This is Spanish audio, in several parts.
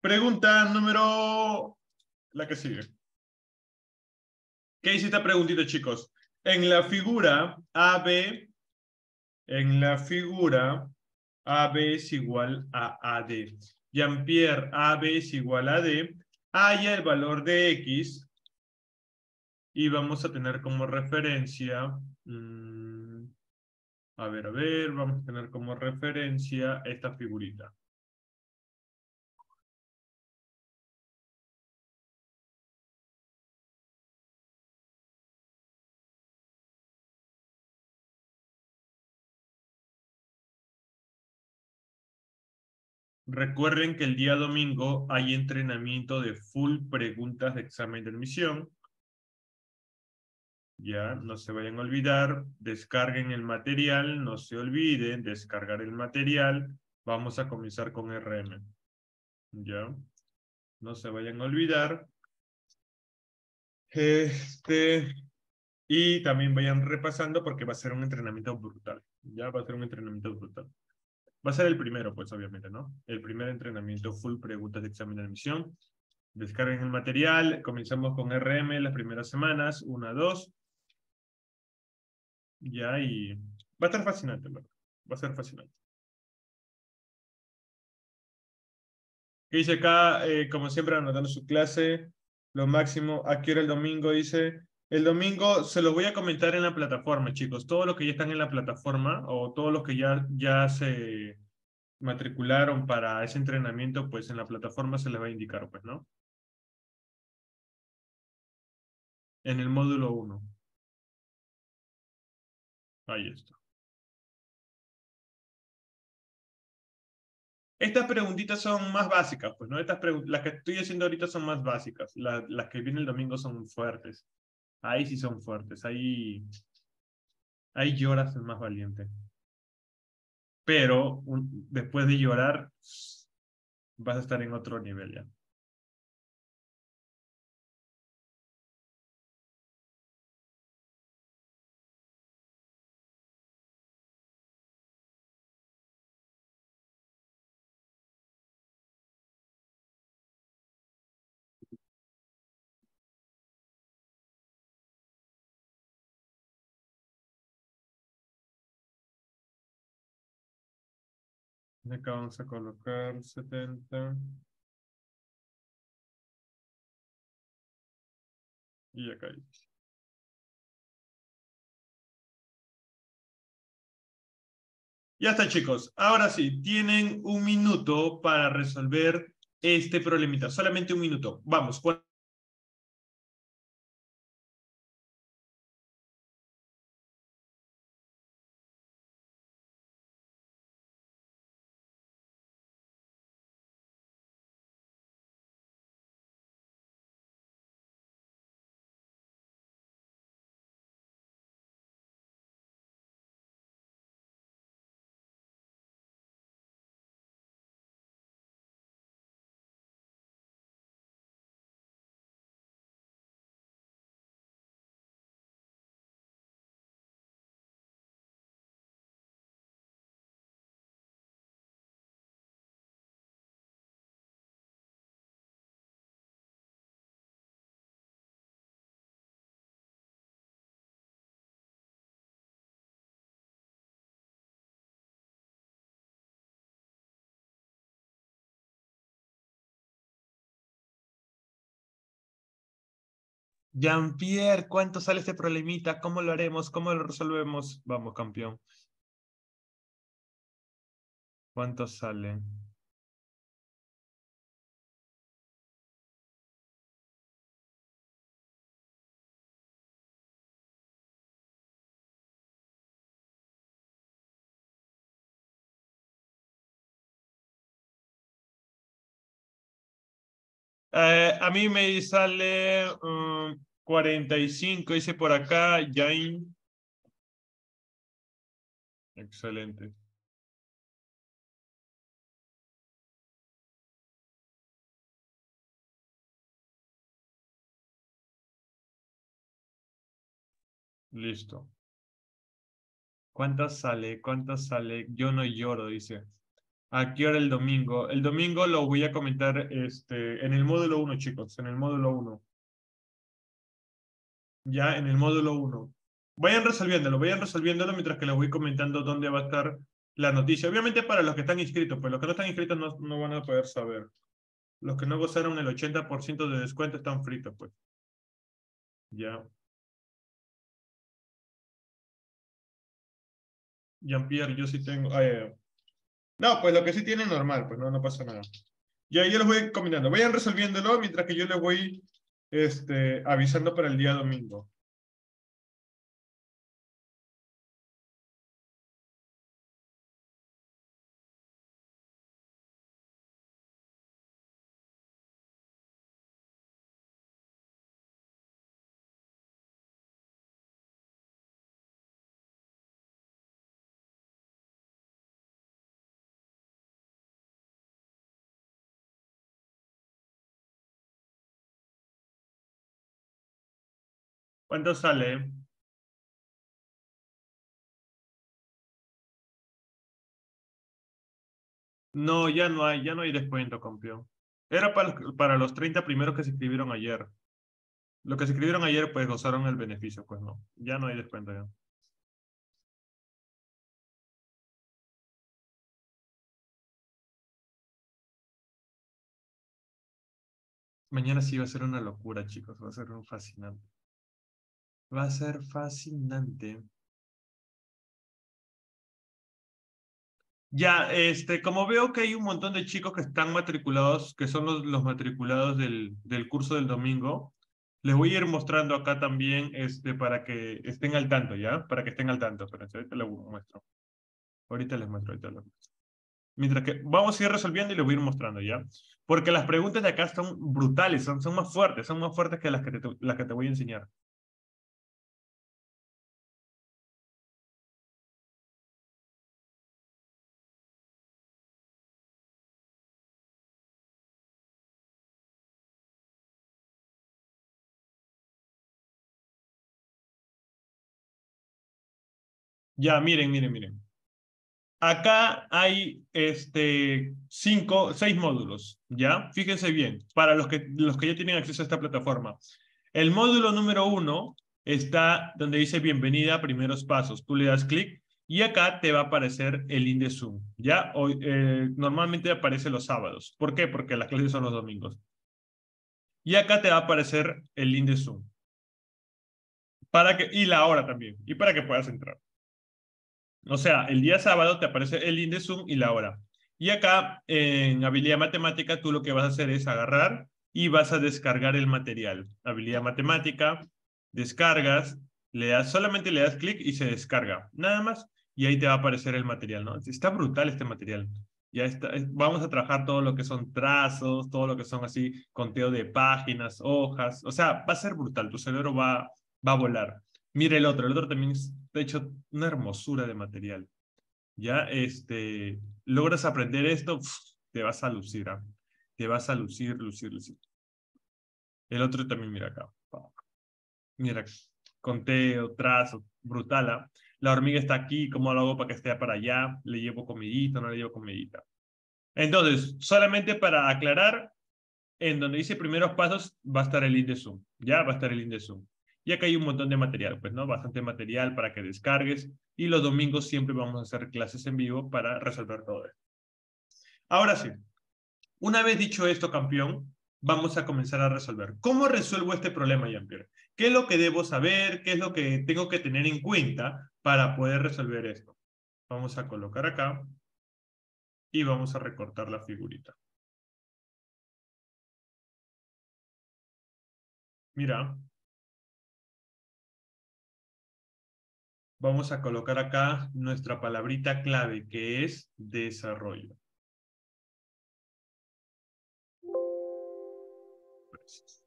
Pregunta número... La que sigue. ¿Qué dice esta preguntita, chicos? En la figura AB, AB es igual a AD. Jean-Pierre, AB es igual a D. Haya el valor de X. Y vamos a tener como referencia... a ver, vamos a tener como referencia esta figurita. Recuerden que el día domingo hay entrenamiento de full preguntas de examen de admisión. Ya, no se vayan a olvidar, descarguen el material, no se olviden descargar el material. Vamos a comenzar con RM. Ya, no se vayan a olvidar. Y también vayan repasando porque va a ser un entrenamiento brutal. Ya, va a ser un entrenamiento brutal. Va a ser el primero, pues, obviamente, ¿no? El primer entrenamiento full preguntas de examen de admisión. Descarguen el material. Comenzamos con RM las primeras semanas. 1, 2. Ya, y va a estar fascinante, ¿verdad? Va a ser fascinante. ¿Qué dice acá? Como siempre, anotando su clase. Lo máximo. ¿A qué hora el domingo? Dice. El domingo se los voy a comentar en la plataforma, chicos. Todos los que ya están en la plataforma o todos los que ya se matricularon para ese entrenamiento, pues en la plataforma se les va a indicar, pues, ¿no? En el módulo 1. Ahí está. Estas preguntitas son más básicas, pues, ¿no? Las que estoy haciendo ahorita son más básicas. Las que vienen el domingo son fuertes. Ahí sí son fuertes. Ahí lloras el más valiente. Pero después de llorar, vas a estar en otro nivel ya. Acá vamos a colocar 70. Y acá. Ya está, chicos. Ahora sí, tienen un minuto para resolver este problemita. Solamente un minuto. Vamos. Jean-Pierre, ¿cuánto sale este problemita? ¿Cómo lo haremos? ¿Cómo lo resolvemos? Vamos, campeón. ¿Cuánto sale? A mí me sale 45, dice por acá, Jain. Excelente. Listo. ¿Cuánto sale? ¿Cuánto sale? Yo no lloro, dice. ¿A qué hora el domingo? El domingo lo voy a comentar en el módulo uno, chicos, en el módulo uno. Ya en el módulo uno. Vayan resolviéndolo mientras que les voy comentando dónde va a estar la noticia. Obviamente para los que están inscritos, pues los que no están inscritos no van a poder saber. Los que no gozaron el 80% de descuento están fritos, pues. Ya. Jean-Pierre, yo sí tengo. No, pues lo que sí tienen normal, pues no pasa nada. Ya, yo les voy comentando. Vayan resolviéndolo mientras que yo les voy avisando para el día domingo. ¿Cuánto sale? No, ya no hay descuento, campeón. Era para los 30 primeros que se inscribieron ayer. Los que se inscribieron ayer, pues gozaron el beneficio, pues no. Ya no hay descuento ya. Mañana sí va a ser una locura, chicos. Va a ser un fascinante. Va a ser fascinante. Ya, como veo que hay un montón de chicos que están matriculados, que son los matriculados del curso del domingo, les voy a ir mostrando acá también, para que estén al tanto, ¿ya? Para que estén al tanto. Pero ahorita les muestro. Ahorita les muestro, ahorita les muestro. Mientras que vamos a ir resolviendo y les voy a ir mostrando, ¿ya? Porque las preguntas de acá son brutales, son más fuertes que las que te voy a enseñar. Ya, miren. Acá hay seis módulos, ¿ya? Fíjense bien, para los que ya tienen acceso a esta plataforma. El módulo número uno está donde dice bienvenida a primeros pasos. Tú le das clic y acá te va a aparecer el link de Zoom, ¿ya? Hoy, normalmente aparece los sábados. ¿Por qué? Porque las clases son los domingos. Y acá te va a aparecer el link de Zoom. Y la hora también, y para que puedas entrar. O sea, el día sábado te aparece el link de Zoom y la hora. Y acá en habilidad matemática tú lo que vas a hacer es agarrar y vas a descargar el material. Habilidad matemática, descargas, solamente le das clic y se descarga. Nada más. Y ahí te va a aparecer el material, ¿no? Está brutal este material. Ya está, vamos a trabajar todo lo que son trazos, todo lo que son así, conteo de páginas, hojas. O sea, va a ser brutal. Tu cerebro va a volar. Mira el otro también está hecho una hermosura de material. Ya, logras aprender esto, te vas a lucir, ¿ah? Te vas a lucir. El otro también, mira acá. Mira, conteo, trazo, brutal, ¿ah? La hormiga está aquí, ¿cómo lo hago para que esté para allá? ¿Le llevo comidita, no le llevo comidita? Entonces, solamente para aclarar, en donde dice primeros pasos va a estar el link de Zoom, ya va a estar el link de Zoom. Y acá hay un montón de material, pues, ¿no? Bastante material para que descargues. Y los domingos siempre vamos a hacer clases en vivo para resolver todo esto. Ahora sí, una vez dicho esto, campeón, vamos a comenzar a resolver. ¿Cómo resuelvo este problema, Jean-Pierre? ¿Qué es lo que debo saber? ¿Qué es lo que tengo que tener en cuenta para poder resolver esto? Vamos a colocar acá y vamos a recortar la figurita. Mira, vamos a colocar acá nuestra palabrita clave, que es desarrollo. Gracias.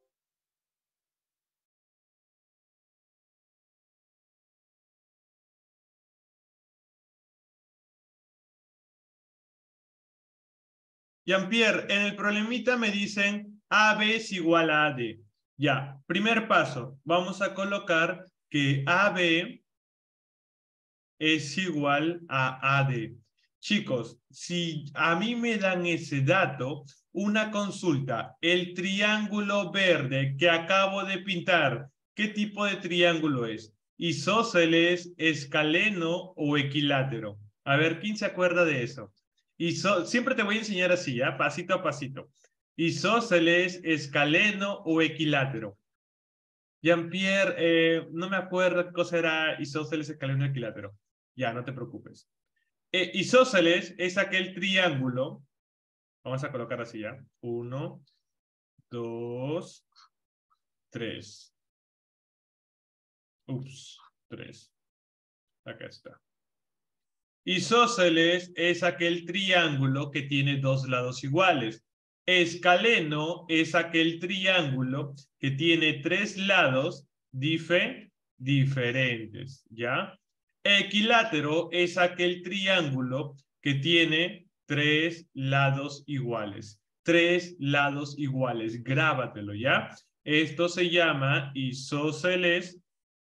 Jean-Pierre, en el problemita me dicen AB es igual a AD. Ya, primer paso, vamos a colocar que AB es igual a AD. Chicos, si a mí me dan ese dato, una consulta, el triángulo verde que acabo de pintar, ¿qué tipo de triángulo es? ¿Isósceles, escaleno o equilátero? A ver, ¿quién se acuerda de eso? Siempre te voy a enseñar así, ¿ya? Pasito a pasito. Isósceles, escaleno o equilátero. Jean-Pierre, no me acuerdo qué cosa era isósceles, escaleno o equilátero. Ya, no te preocupes. Isósceles es aquel triángulo. Vamos a colocar así ya. 1, 2, 3. Ups, 3. Acá está. Isósceles es aquel triángulo que tiene dos lados iguales. Escaleno es aquel triángulo que tiene tres lados diferentes, ¿ya? Equilátero es aquel triángulo que tiene tres lados iguales. Tres lados iguales. Grábatelo, ¿ya? Esto se llama isósceles,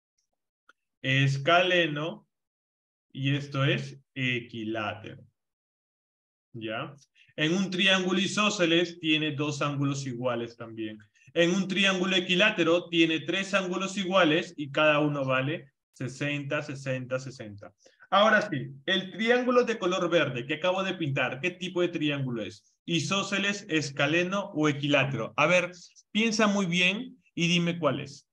escaleno y esto es equilátero. ¿Ya? En un triángulo isósceles tiene dos ángulos iguales también. En un triángulo equilátero tiene tres ángulos iguales y cada uno vale 60, 60, 60. Ahora sí, el triángulo de color verde que acabo de pintar, ¿qué tipo de triángulo es? ¿Isósceles, escaleno o equilátero? A ver, piensa muy bien y dime cuál es.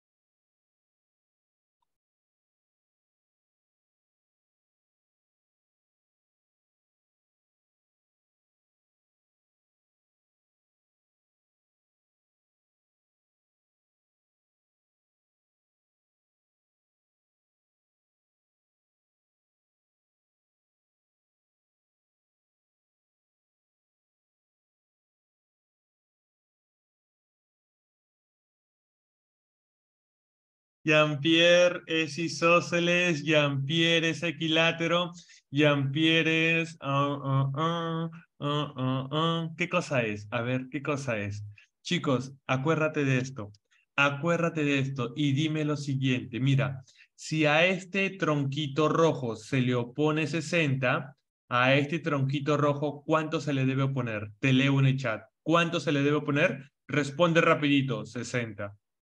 Jean-Pierre es isósceles, Jean-Pierre es equilátero, Jean-Pierre es... ¿Qué cosa es? A ver, ¿qué cosa es? Chicos, acuérdate de esto. Acuérdate de esto y dime lo siguiente. Mira, si a este tronquito rojo se le opone 60, a este tronquito rojo, ¿cuánto se le debe oponer? Te leo en el chat. ¿Cuánto se le debe oponer? Responde rapidito, 60.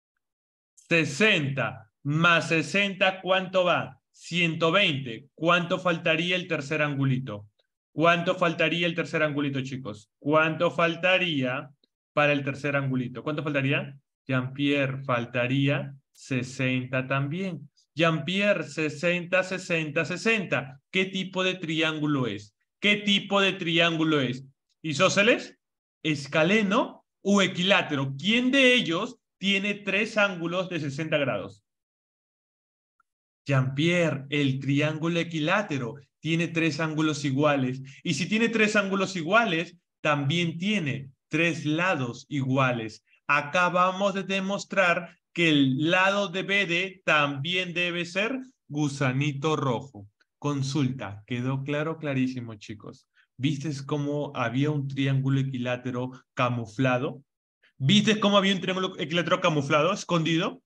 60 más 60, ¿cuánto va? 120. ¿Cuánto faltaría el tercer angulito? ¿Cuánto faltaría el tercer angulito, chicos? ¿Cuánto faltaría para el tercer angulito? ¿Cuánto faltaría? Jean-Pierre, faltaría 60 también. Jean-Pierre, 60, 60, 60. ¿Qué tipo de triángulo es? ¿Qué tipo de triángulo es? ¿Isósceles? ¿Escaleno o equilátero? ¿Quién de ellos tiene tres ángulos de 60 grados? Jean-Pierre, el triángulo equilátero tiene tres ángulos iguales. Y si tiene tres ángulos iguales, también tiene tres lados iguales. Acá vamos a demostrar que el lado de BD también debe ser gusanito rojo. Consulta, ¿quedó claro? Clarísimo, chicos. ¿Viste cómo había un triángulo equilátero camuflado? ¿Viste cómo había un triángulo equilátero camuflado, escondido?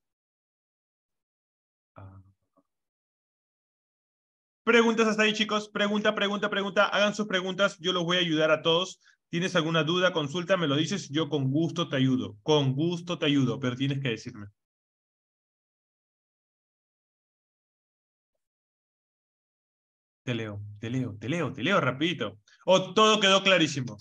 Ah. Preguntas hasta ahí, chicos. Pregunta, pregunta, pregunta. Hagan sus preguntas. Yo los voy a ayudar a todos. ¿Tienes alguna duda, consulta? Me lo dices. Yo con gusto te ayudo. Con gusto te ayudo, pero tienes que decirme. Te leo, te leo, te leo, te leo rapidito. O todo quedó clarísimo.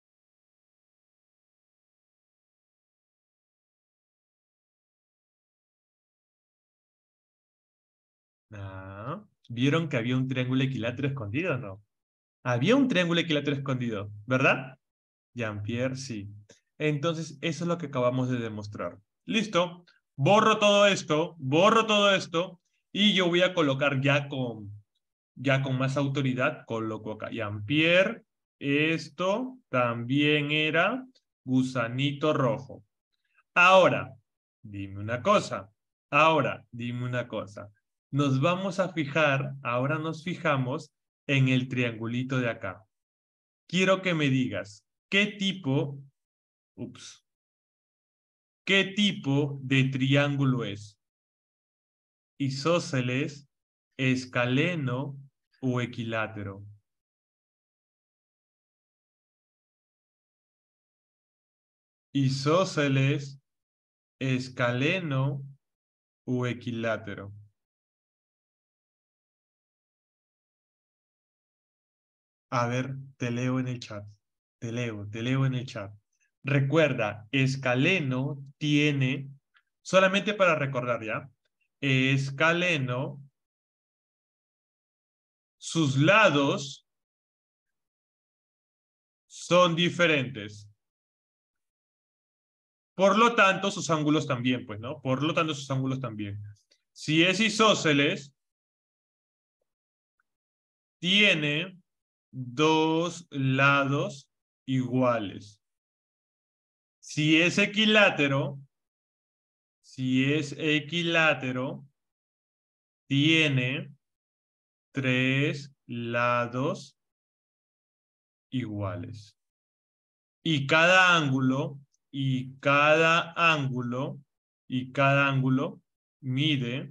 Ah, ¿vieron que había un triángulo equilátero escondido o no? Había un triángulo equilátero escondido, ¿verdad? Jean-Pierre, sí. Entonces, eso es lo que acabamos de demostrar. Listo. Borro todo esto y yo voy a colocar ya con más autoridad, coloco acá. Jean-Pierre, esto también era gusanito rojo. Ahora, dime una cosa. Ahora, dime una cosa. Nos vamos a fijar, ahora nos fijamos en el triangulito de acá. Quiero que me digas qué tipo, ups, qué tipo de triángulo es. ¿Isósceles, escaleno o equilátero? isósceles, escaleno o equilátero. A ver, te leo en el chat. Te leo en el chat. Recuerda, escaleno tiene, solamente para recordar ya, escaleno, sus lados son diferentes. Por lo tanto, sus ángulos también, pues, ¿no? Por lo tanto, sus ángulos también. Si es isósceles, tiene dos lados iguales. Si es equilátero, si es equilátero, tiene tres lados iguales. Y cada ángulo, y cada ángulo, y cada ángulo mide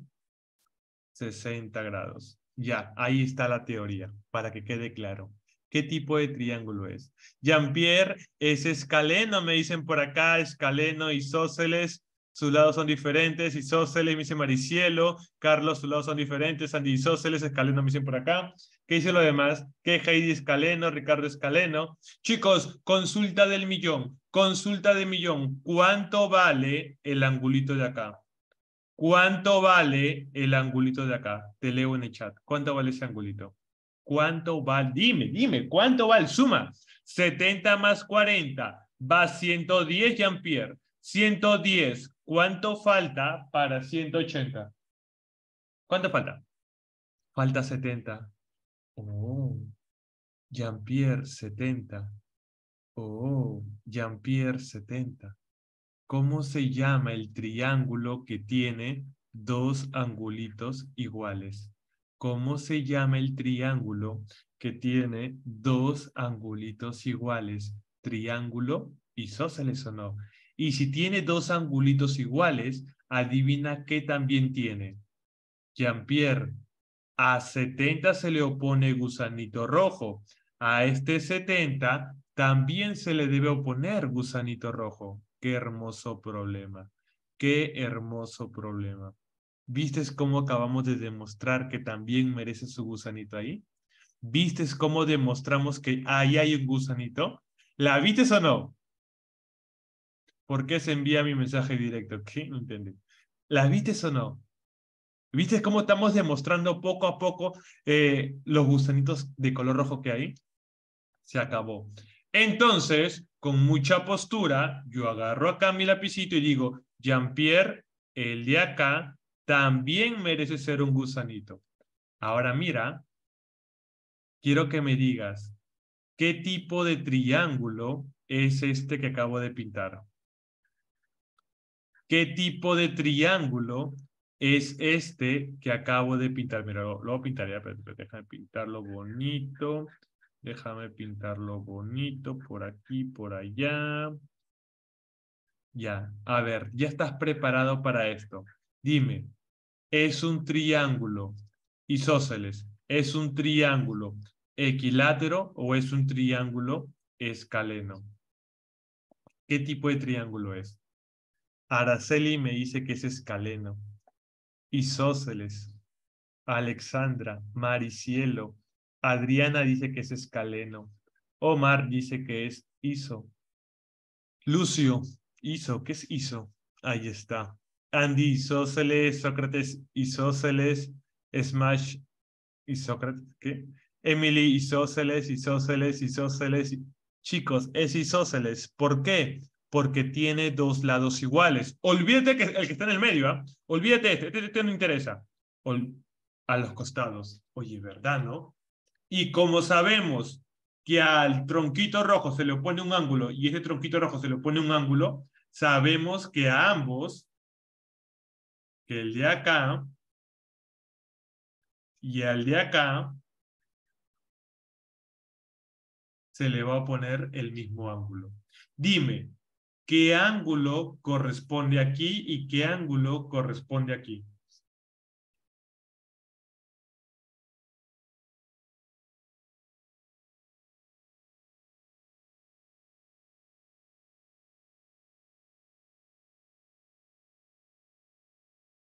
60 grados. Ya, ahí está la teoría, para que quede claro. ¿Qué tipo de triángulo es? Jean-Pierre es escaleno, me dicen por acá, escaleno, isósceles, sus lados son diferentes, isósceles, me dice Maricielo, Carlos, sus lados son diferentes, Andy isósceles, escaleno, me dicen por acá. ¿Qué dice lo demás? ¿Qué Heidi escaleno, Ricardo escaleno? Chicos, consulta del millón, consulta de millón. ¿Cuánto vale el angulito de acá? ¿Cuánto vale el angulito de acá? Te leo en el chat. ¿Cuánto vale ese angulito? ¿Cuánto vale? Dime, ¿cuánto vale? Suma. 70 más 40 va 110, Jean-Pierre. 110. ¿Cuánto falta para 180? ¿Cuánto falta? Falta 70. Oh, Jean-Pierre, 70. Oh, Jean-Pierre, 70. ¿Cómo se llama el triángulo que tiene dos angulitos iguales? ¿Cómo se llama el triángulo que tiene dos angulitos iguales? ¿Triángulo isósceles o no? Y si tiene dos angulitos iguales, adivina qué también tiene. Jean-Pierre, a 70 se le opone gusanito rojo. A este 70 también se le debe oponer gusanito rojo. Qué hermoso problema. Qué hermoso problema. ¿Vistes cómo acabamos de demostrar que también merece su gusanito ahí? ¿Vistes cómo demostramos que ahí hay un gusanito? ¿La vistes o no? ¿Por qué se envía mi mensaje directo? ¿Qué? No entendí. ¿La vistes o no? ¿Viste cómo estamos demostrando poco a poco los gusanitos de color rojo que hay? Se acabó. Entonces, con mucha postura, yo agarro acá mi lapicito y digo, Jean-Pierre, el de acá, también merece ser un gusanito. Ahora mira, quiero que me digas, ¿qué tipo de triángulo es este que acabo de pintar? ¿Qué tipo de triángulo es este que acabo de pintar? Mira, lo voy a pintar ya, pero déjame pintarlo bonito. Déjame pintarlo bonito por aquí, por allá. Ya, a ver, ya estás preparado para esto. Dime, ¿es un triángulo isósceles? ¿Es un triángulo equilátero o es un triángulo escaleno? ¿Qué tipo de triángulo es? Araceli me dice que es escaleno. Isósceles, Alexandra, Maricielo, Adriana dice que es escaleno. Omar dice que es iso. Lucio, iso, ¿qué es iso? Ahí está. Andy, isósceles, Sócrates, isósceles, Smash, isócrates, ¿qué? Emily, isósceles, isósceles, isósceles. Chicos, es isósceles. ¿Por qué? Porque tiene dos lados iguales. Olvídate que el que está en el medio, ¿ah? Olvídate este no interesa. Ol- a los costados. Oye, ¿verdad, no? Y como sabemos que al tronquito rojo se le opone un ángulo y ese tronquito rojo se le opone un ángulo, sabemos que a ambos, que el de acá y al de acá, se le va a poner el mismo ángulo. Dime, ¿qué ángulo corresponde aquí y qué ángulo corresponde aquí?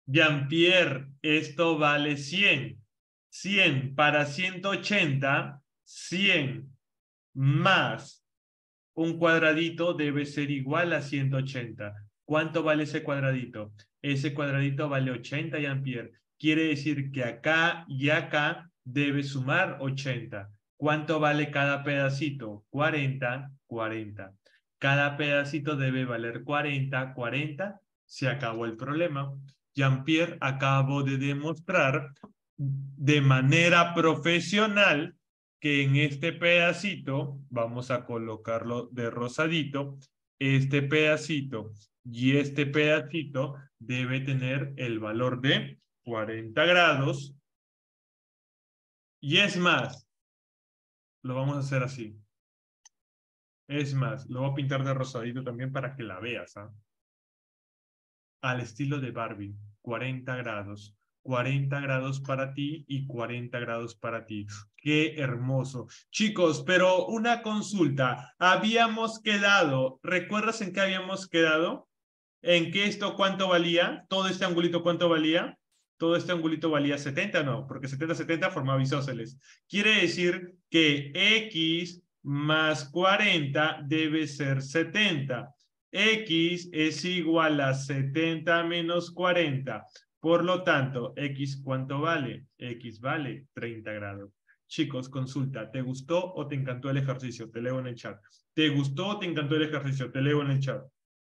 Jean-Pierre, esto vale 100. 100 para 180, 100 más un cuadradito debe ser igual a 180. ¿Cuánto vale ese cuadradito? Ese cuadradito vale 80 Jean-Pierre. Quiere decir que acá y acá debe sumar 80. ¿Cuánto vale cada pedacito? 40, 40. Cada pedacito debe valer 40, 40. Se acabó el problema. Jean-Pierre acabó de demostrar de manera profesional que en este pedacito, vamos a colocarlo de rosadito, este pedacito y este pedacito debe tener el valor de 40 grados. Y es más, lo vamos a hacer así. Es más, lo voy a pintar de rosadito también para que la veas, ¿ah? Al estilo de Barbie, 40 grados. 40 grados para ti y 40 grados para ti. Qué hermoso. Chicos, pero una consulta. Habíamos quedado, ¿recuerdas en qué habíamos quedado? ¿En qué esto cuánto valía? ¿Todo este angulito cuánto valía? Todo este angulito valía 70, no, porque 70, 70 formaba isósceles. Quiere decir que X más 40 debe ser 70. X es igual a 70 menos 40. Por lo tanto, X ¿cuánto vale? X vale 30 grados. Chicos, consulta, ¿te gustó o te encantó el ejercicio? Te leo en el chat. ¿Te gustó o te encantó el ejercicio? Te leo en el chat.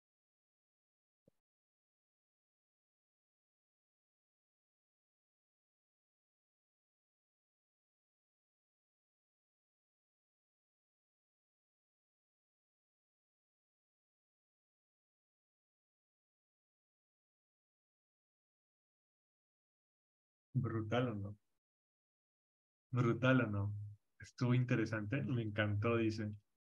Brutal o no. Brutal o no. Estuvo interesante. Me encantó, dice.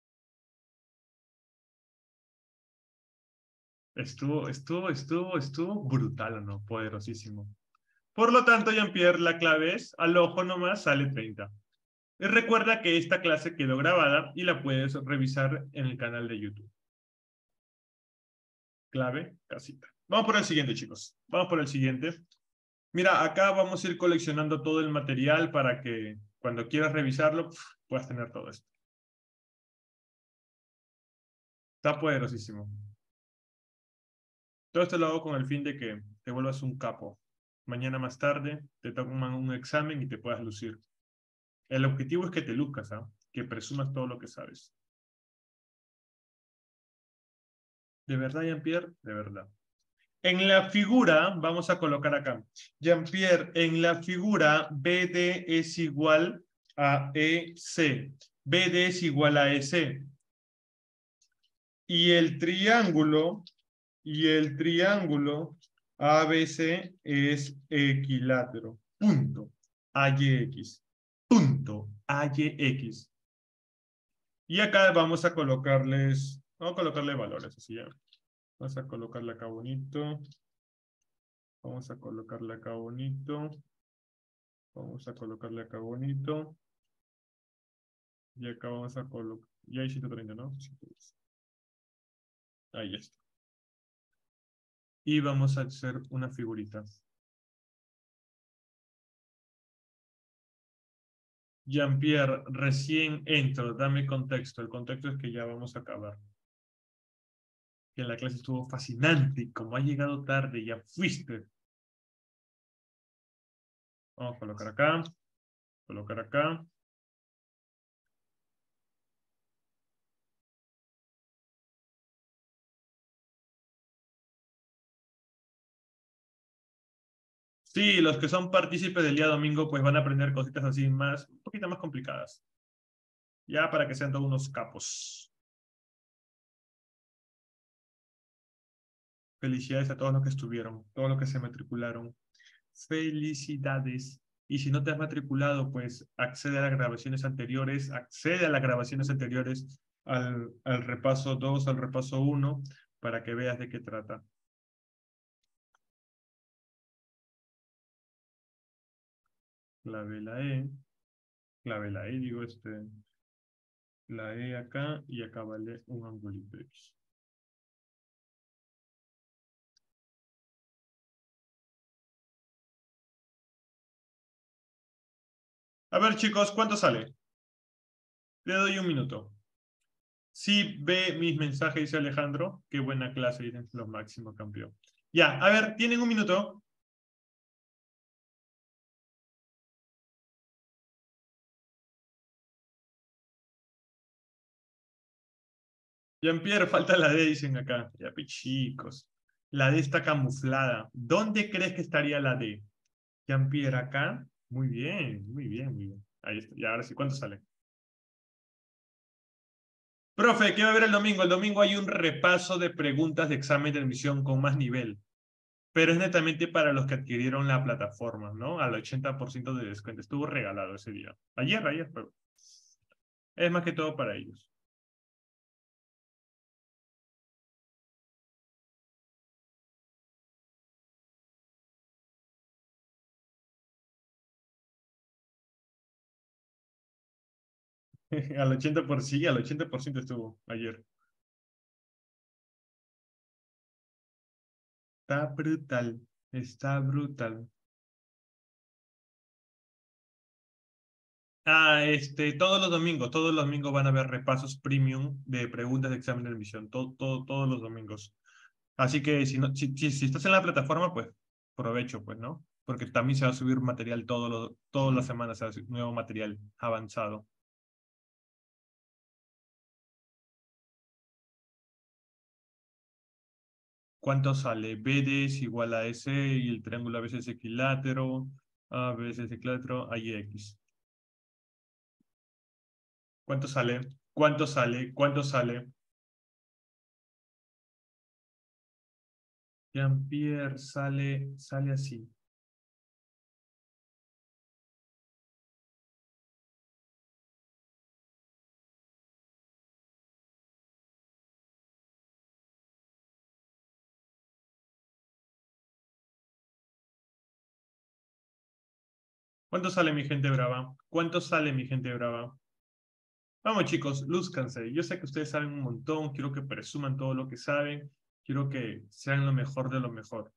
Estuvo brutal o no. Poderosísimo. Por lo tanto, Jean-Pierre, la clave es al ojo nomás sale 30. Y recuerda que esta clase quedó grabada y la puedes revisar en el canal de YouTube. Clave, casita. Vamos por el siguiente, chicos. Vamos por el siguiente. Mira, acá vamos a ir coleccionando todo el material para que cuando quieras revisarlo, puedas tener todo esto. Está poderosísimo. Todo esto lo hago con el fin de que te vuelvas un capo. Mañana más tarde te toman un examen y te puedas lucir. El objetivo es que te luzcas, ¿ah? Que presumas todo lo que sabes. ¿De verdad, Jean-Pierre? De verdad. En la figura, vamos a colocar acá. Jean-Pierre, en la figura, BD es igual a EC. BD es igual a EC. Y el triángulo, ABC es equilátero. Punto. AYX. Punto. AYX. Y acá vamos a colocarle valores, así ya. Vamos a colocarle acá bonito. Vamos a colocarle acá bonito. Vamos a colocarle acá bonito. Y acá vamos a colocar. Ya hay 130, ¿no? 110. Ahí está. Y vamos a hacer una figurita. Jean-Pierre, recién entro, dame contexto. El contexto es que ya vamos a acabar. Que la clase estuvo fascinante. Como ha llegado tarde, ya fuiste. Vamos a colocar acá. Colocar acá. Sí, los que son partícipes del día domingo, pues van a aprender cositas así más, un poquito más complicadas. Ya para que sean todos unos capos. Felicidades a todos los que estuvieron, todos los que se matricularon. Felicidades. Y si no te has matriculado, pues accede a las grabaciones anteriores, accede a las grabaciones anteriores al repaso 2, al repaso 1, para que veas de qué trata. Clave la E, digo, la E acá, y acá vale un angulito X. A ver, chicos, ¿cuánto sale? Le doy un minuto. Sí ve mis mensajes, dice Alejandro. Qué buena clase, dicen los máximos campeón. Ya, a ver, tienen un minuto. Jean-Pierre, falta la D, dicen acá. Ya, chicos. La D está camuflada. ¿Dónde crees que estaría la D? Jean-Pierre, acá. Muy bien, muy bien, muy bien. Ahí está. Y ahora sí, ¿cuánto sale? Profe, ¿qué va a haber el domingo? El domingo hay un repaso de preguntas de examen de admisión con más nivel, pero es netamente para los que adquirieron la plataforma, ¿no? Al 80% de descuento. Estuvo regalado ese día. Ayer, pero es más que todo para ellos. Al 80%, sí, al 80% estuvo ayer. Está brutal, está brutal. Todos los domingos van a haber repasos premium de preguntas de examen de admisión, todos los domingos. Así que si estás en la plataforma, pues provecho, pues, ¿no? Porque también se va a subir material todas las semanas, se va a subir nuevo material avanzado. ¿Cuánto sale? BD es igual a S y el triángulo a veces es equilátero, a veces equilátero, hay X. ¿Cuánto sale? ¿Cuánto sale? ¿Cuánto sale? Jean-Pierre sale así. ¿Cuánto sale mi gente brava? ¿Cuánto sale mi gente brava? Vamos chicos, lúzcanse. Yo sé que ustedes saben un montón, quiero que presuman todo lo que saben, quiero que sean lo mejor de lo mejor.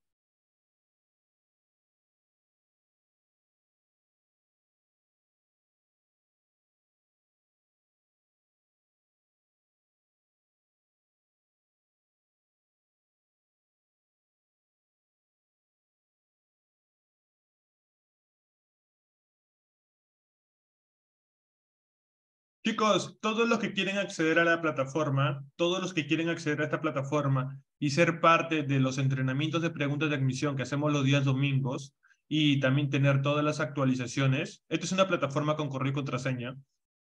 Chicos, todos los que quieren acceder a la plataforma, todos los que quieren acceder a esta plataforma y ser parte de los entrenamientos de preguntas de admisión que hacemos los días domingos y también tener todas las actualizaciones, esta es una plataforma con correo y contraseña,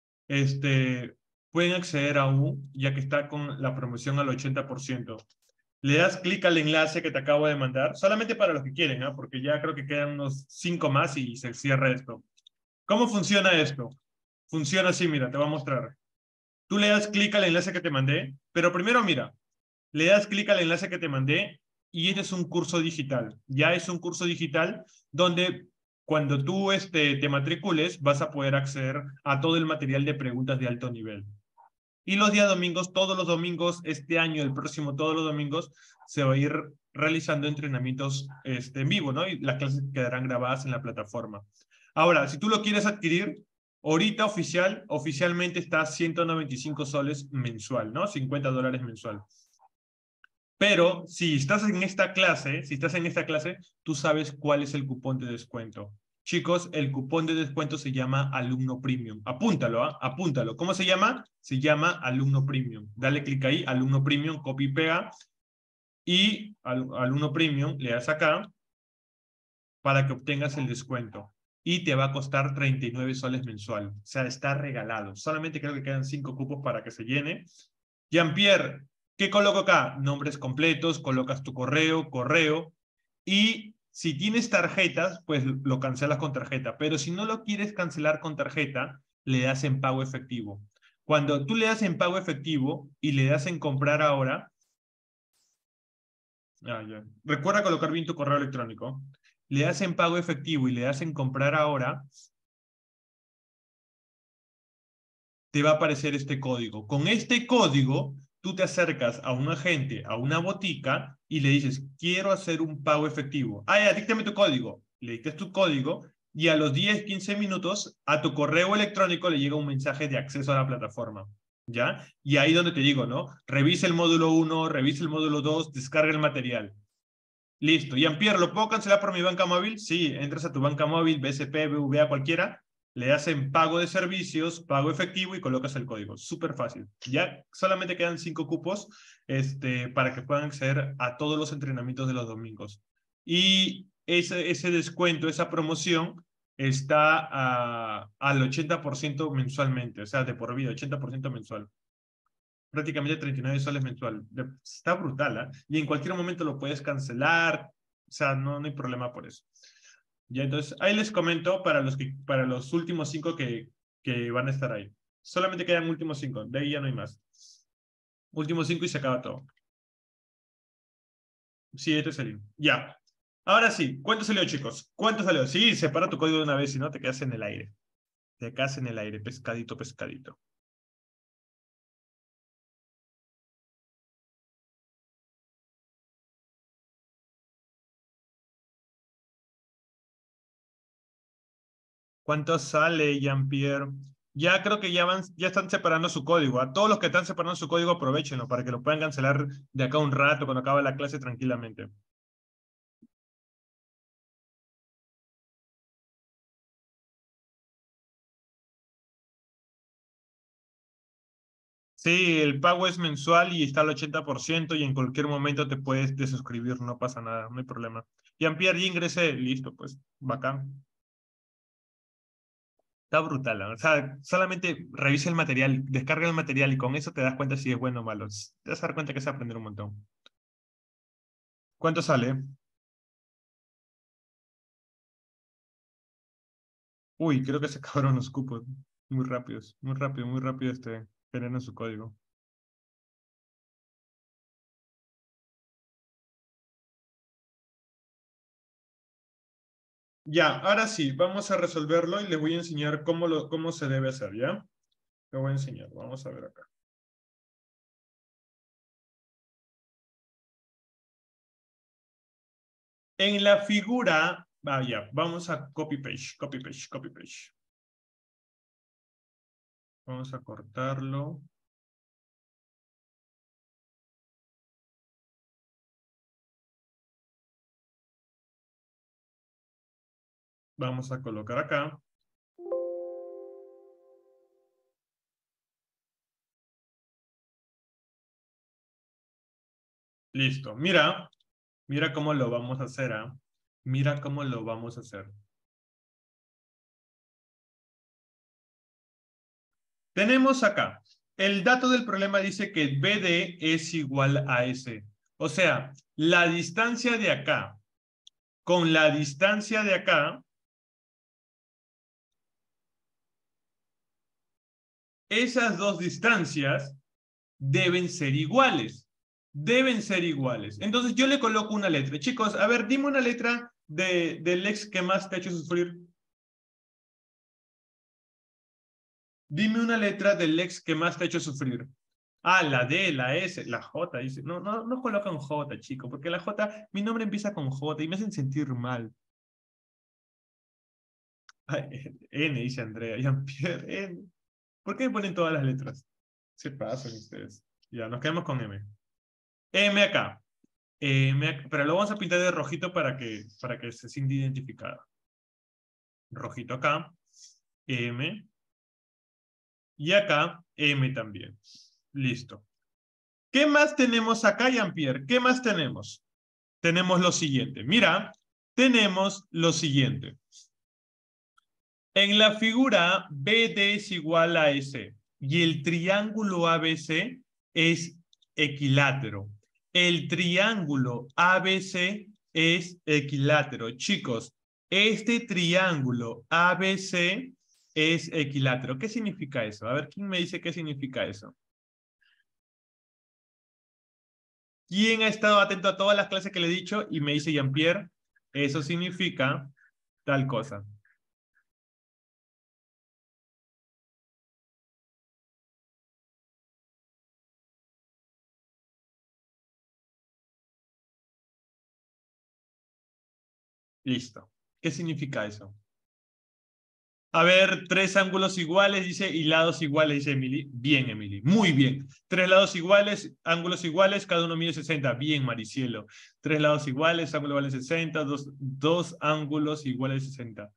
pueden acceder aún ya que está con la promoción al 80%. Le das clic al enlace que te acabo de mandar, solamente para los que quieren, ¿eh? Porque ya creo que quedan unos 5 más y se cierra esto. ¿Cómo funciona esto? Funciona así, mira, te voy a mostrar. Tú le das clic al enlace que te mandé, pero primero mira, le das clic al enlace que te mandé y este es un curso digital. Ya es un curso digital donde cuando tú te matricules vas a poder acceder a todo el material de preguntas de alto nivel. Y los días domingos, todos los domingos, este año, el próximo, todos los domingos, se va a ir realizando entrenamientos en vivo, ¿no? Y las clases quedarán grabadas en la plataforma. Ahora, si tú lo quieres adquirir, ahorita oficialmente está a 195 soles mensual, ¿no? $50 mensual. Pero si estás en esta clase, tú sabes cuál es el cupón de descuento. Chicos, el cupón de descuento se llama Alumno Premium. Apúntalo, ¿ah? Apúntalo. ¿Cómo se llama? Se llama Alumno Premium. Dale clic ahí, Alumno Premium, copy y pega. Y Alumno Premium, le das acá para que obtengas el descuento. Y te va a costar 39 soles mensual. O sea, está regalado. Solamente creo que quedan 5 cupos para que se llene. Jean-Pierre, ¿qué coloco acá? Nombres completos, colocas tu correo. Y si tienes tarjetas, pues lo cancelas con tarjeta. Pero si no lo quieres cancelar con tarjeta, le das en pago efectivo. Cuando tú le das en pago efectivo y le das en comprar ahora, ya. Recuerda colocar bien tu correo electrónico. Le das en pago efectivo y le das en comprar ahora, te va a aparecer este código. Con este código, tú te acercas a un agente, a una botica, y le dices, quiero hacer un pago efectivo. Ah, ya, díctame tu código. Le dictas tu código y a los 10, 15 minutos a tu correo electrónico le llega un mensaje de acceso a la plataforma, ¿ya? Y ahí donde te digo, ¿no? Revisa el módulo 1, revisa el módulo 2, descarga el material. Listo. Jean-Pierre, ¿lo puedo cancelar por mi banca móvil? Sí, entras a tu banca móvil, BCP, BVA, cualquiera, le hacen pago de servicios, pago efectivo y colocas el código. Súper fácil. Ya solamente quedan 5 cupos para que puedan acceder a todos los entrenamientos de los domingos. Y ese descuento, esa promoción, está al 80% mensualmente, o sea, de por vida, 80% mensual. Prácticamente 39 soles mensual. Está brutal, ¿eh? Y en cualquier momento lo puedes cancelar, o sea, no hay problema por eso. Ya, entonces, ahí les comento para los últimos 5 que van a estar ahí. Solamente quedan últimos 5, de ahí ya no hay más. Últimos 5 y se acaba todo. Sí, este es el link. Ya. Ahora sí, ¿cuánto salió, chicos? ¿Cuánto salió? Sí, separa tu código de una vez, si no te quedas en el aire. Te quedas en el aire, pescadito, pescadito. ¿Cuánto sale, Jean-Pierre? Ya creo que ya están separando su código. A todos los que están separando su código, aprovechenlo para que lo puedan cancelar de acá un rato cuando acabe la clase tranquilamente. Sí, el pago es mensual y está al 80% y en cualquier momento te puedes desuscribir, no pasa nada, no hay problema. Jean-Pierre, ya ingresé, listo, pues, bacán. Está brutal, ¿no? O sea, solamente revisa el material, descarga el material y con eso te das cuenta si es bueno o malo. Te vas a dar cuenta que es aprender un montón. ¿Cuánto sale? Uy, creo que se acabaron los cupos. Muy rápidos, muy rápido generan su código. Ya, ahora sí, vamos a resolverlo y les voy a enseñar cómo se debe hacer, ¿ya? Te voy a enseñar, vamos a ver acá. En la figura, vaya, vamos a copy paste, copy paste, copy paste. Vamos a cortarlo. Vamos a colocar acá. Listo. Mira cómo lo vamos a hacer, ¿ah? Mira cómo lo vamos a hacer. Tenemos acá, el dato del problema dice que BD es igual a S. O sea, la distancia de acá con la distancia de acá, esas dos distancias deben ser iguales. Deben ser iguales. Entonces yo le coloco una letra. Chicos, a ver, dime una letra del ex que más te ha hecho sufrir. Dime una letra del ex que más te ha hecho sufrir. Ah, la D, la S, la J. Dice, no colocan J, chico, porque la J, mi nombre empieza con J y me hacen sentir mal. Ay, N, dice Andrea, Jean-Pierre, N. ¿Por qué me ponen todas las letras? Se pasan ustedes. Ya, nos quedamos con M. M acá. Pero lo vamos a pintar de rojito para que se sienta identificada. Rojito acá. M. Y acá, M también. Listo. ¿Qué más tenemos acá, Jean-Pierre? ¿Qué más tenemos? Tenemos lo siguiente. Mira, tenemos lo siguiente. En la figura, BD es igual a S y el triángulo ABC es equilátero. El triángulo ABC es equilátero. Chicos, este triángulo ABC es equilátero. ¿Qué significa eso? A ver, ¿quién me dice qué significa eso? ¿Quién ha estado atento a todas las clases que le he dicho? Y me dice Jean-Pierre, eso significa tal cosa. Listo. ¿Qué significa eso? A ver, tres ángulos iguales, dice, y lados iguales, dice Emily. Bien, Emily, muy bien. Tres lados iguales, ángulos iguales, cada uno mide 60. Bien, Maricielo. Tres lados iguales, ángulos iguales 60, dos ángulos iguales 60.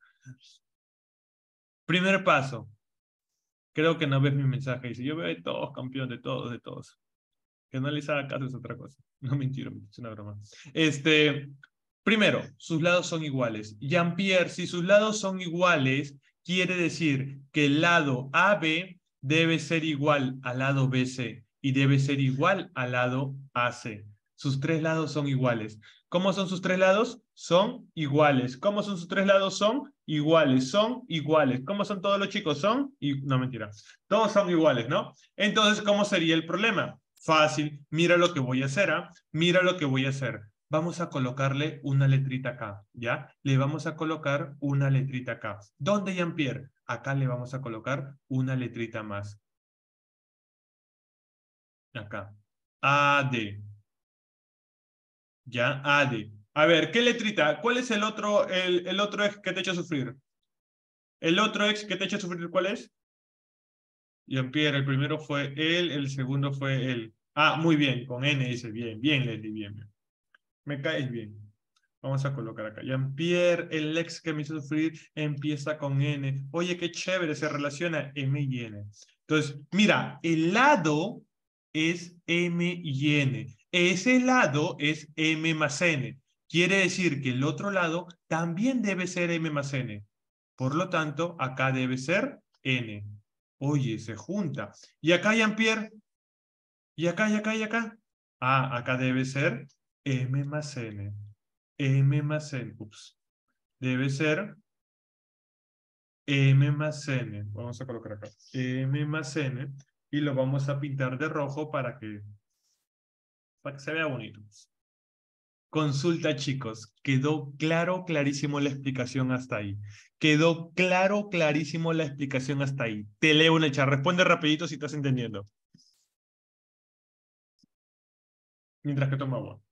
Primer paso. Creo que no ves mi mensaje. Dice, yo veo de todos, campeón, de todos, de todos. Que no les haga caso es otra cosa. No, mentira, es una broma. Primero, sus lados son iguales. Jean-Pierre, si sus lados son iguales, quiere decir que el lado AB debe ser igual al lado BC y debe ser igual al lado AC. Sus tres lados son iguales. ¿Cómo son sus tres lados? Son iguales. ¿Cómo son sus tres lados? Son iguales. Son iguales. ¿Cómo son todos los chicos? Son... No, mentira. Todos son iguales, ¿no? Entonces, ¿cómo sería el problema? Fácil. Mira lo que voy a hacer, ¿ah? Mira lo que voy a hacer. Vamos a colocarle una letrita acá, ¿ya? Le vamos a colocar una letrita acá. ¿Dónde, Jean-Pierre? Acá le vamos a colocar una letrita más. Acá. AD. ¿Ya? AD. A ver, ¿qué letrita? ¿Cuál es el otro ex que te echa sufrir? ¿El otro ex que te echa sufrir cuál es? Jean-Pierre, el primero fue él, el segundo fue él. Ah, muy bien, con N dice bien, bien, Leslie, bien, bien. Me caes bien. Vamos a colocar acá. Jean-Pierre, el ex que me hizo sufrir, empieza con N. Oye, qué chévere, se relaciona M y N. Entonces, mira, el lado es M y N. Ese lado es M más N. Quiere decir que el otro lado también debe ser M más N. Por lo tanto, acá debe ser N. Oye, se junta. Y acá, Jean-Pierre, y acá, y acá, y acá. Ah, acá debe ser M más N. M más N. Ups. Debe ser M más N. Vamos a colocar acá. M más N. Y lo vamos a pintar de rojo para que se vea bonito. Consulta, chicos. ¿Quedó claro, clarísimo la explicación hasta ahí? ¿Quedó claro, clarísimo la explicación hasta ahí? Te leo una chat. Responde rapidito si estás entendiendo. Mientras que toma agua.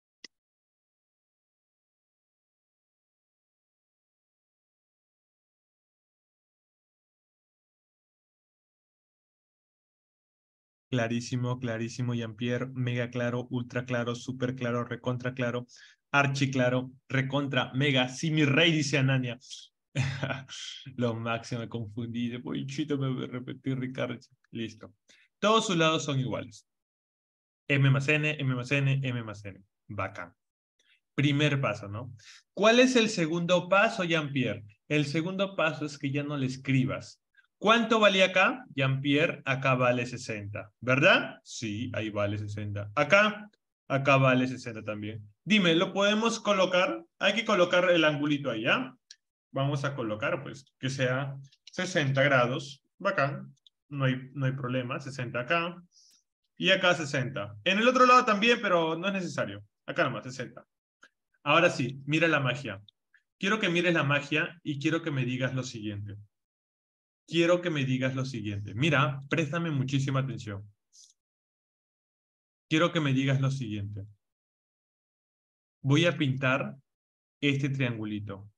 Clarísimo, clarísimo, Jean-Pierre, mega claro, ultra claro, super claro, recontra claro, archi claro, recontra, mega, sí, mi rey, dice Anania. Lo máximo, me confundí, de chito, me voy a repetir, Ricardo. Listo. Todos sus lados son iguales. M más N, M más N, M más N. Bacán. Primer paso, ¿no? ¿Cuál es el segundo paso, Jean-Pierre? El segundo paso es que ya no le escribas. ¿Cuánto valía acá? Jean-Pierre, acá vale 60. ¿Verdad? Sí, ahí vale 60. Acá, acá vale 60 también. Dime, ¿lo podemos colocar? Hay que colocar el angulito ahí, ¿ya? Vamos a colocar, pues, que sea 60 grados. Bacán. No hay problema. 60 acá. Y acá 60. En el otro lado también, pero no es necesario. Acá nomás, 60. Ahora sí, mira la magia. Quiero que mires la magia y quiero que me digas lo siguiente. Quiero que me digas lo siguiente. Mira, préstame muchísima atención. Quiero que me digas lo siguiente. Voy a pintar este triangulito.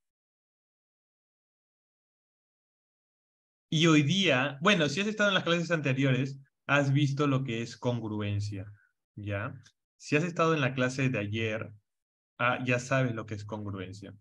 Y hoy día, bueno, si has estado en las clases anteriores, has visto lo que es congruencia, ¿ya? Si has estado en la clase de ayer, ya sabes lo que es congruencia.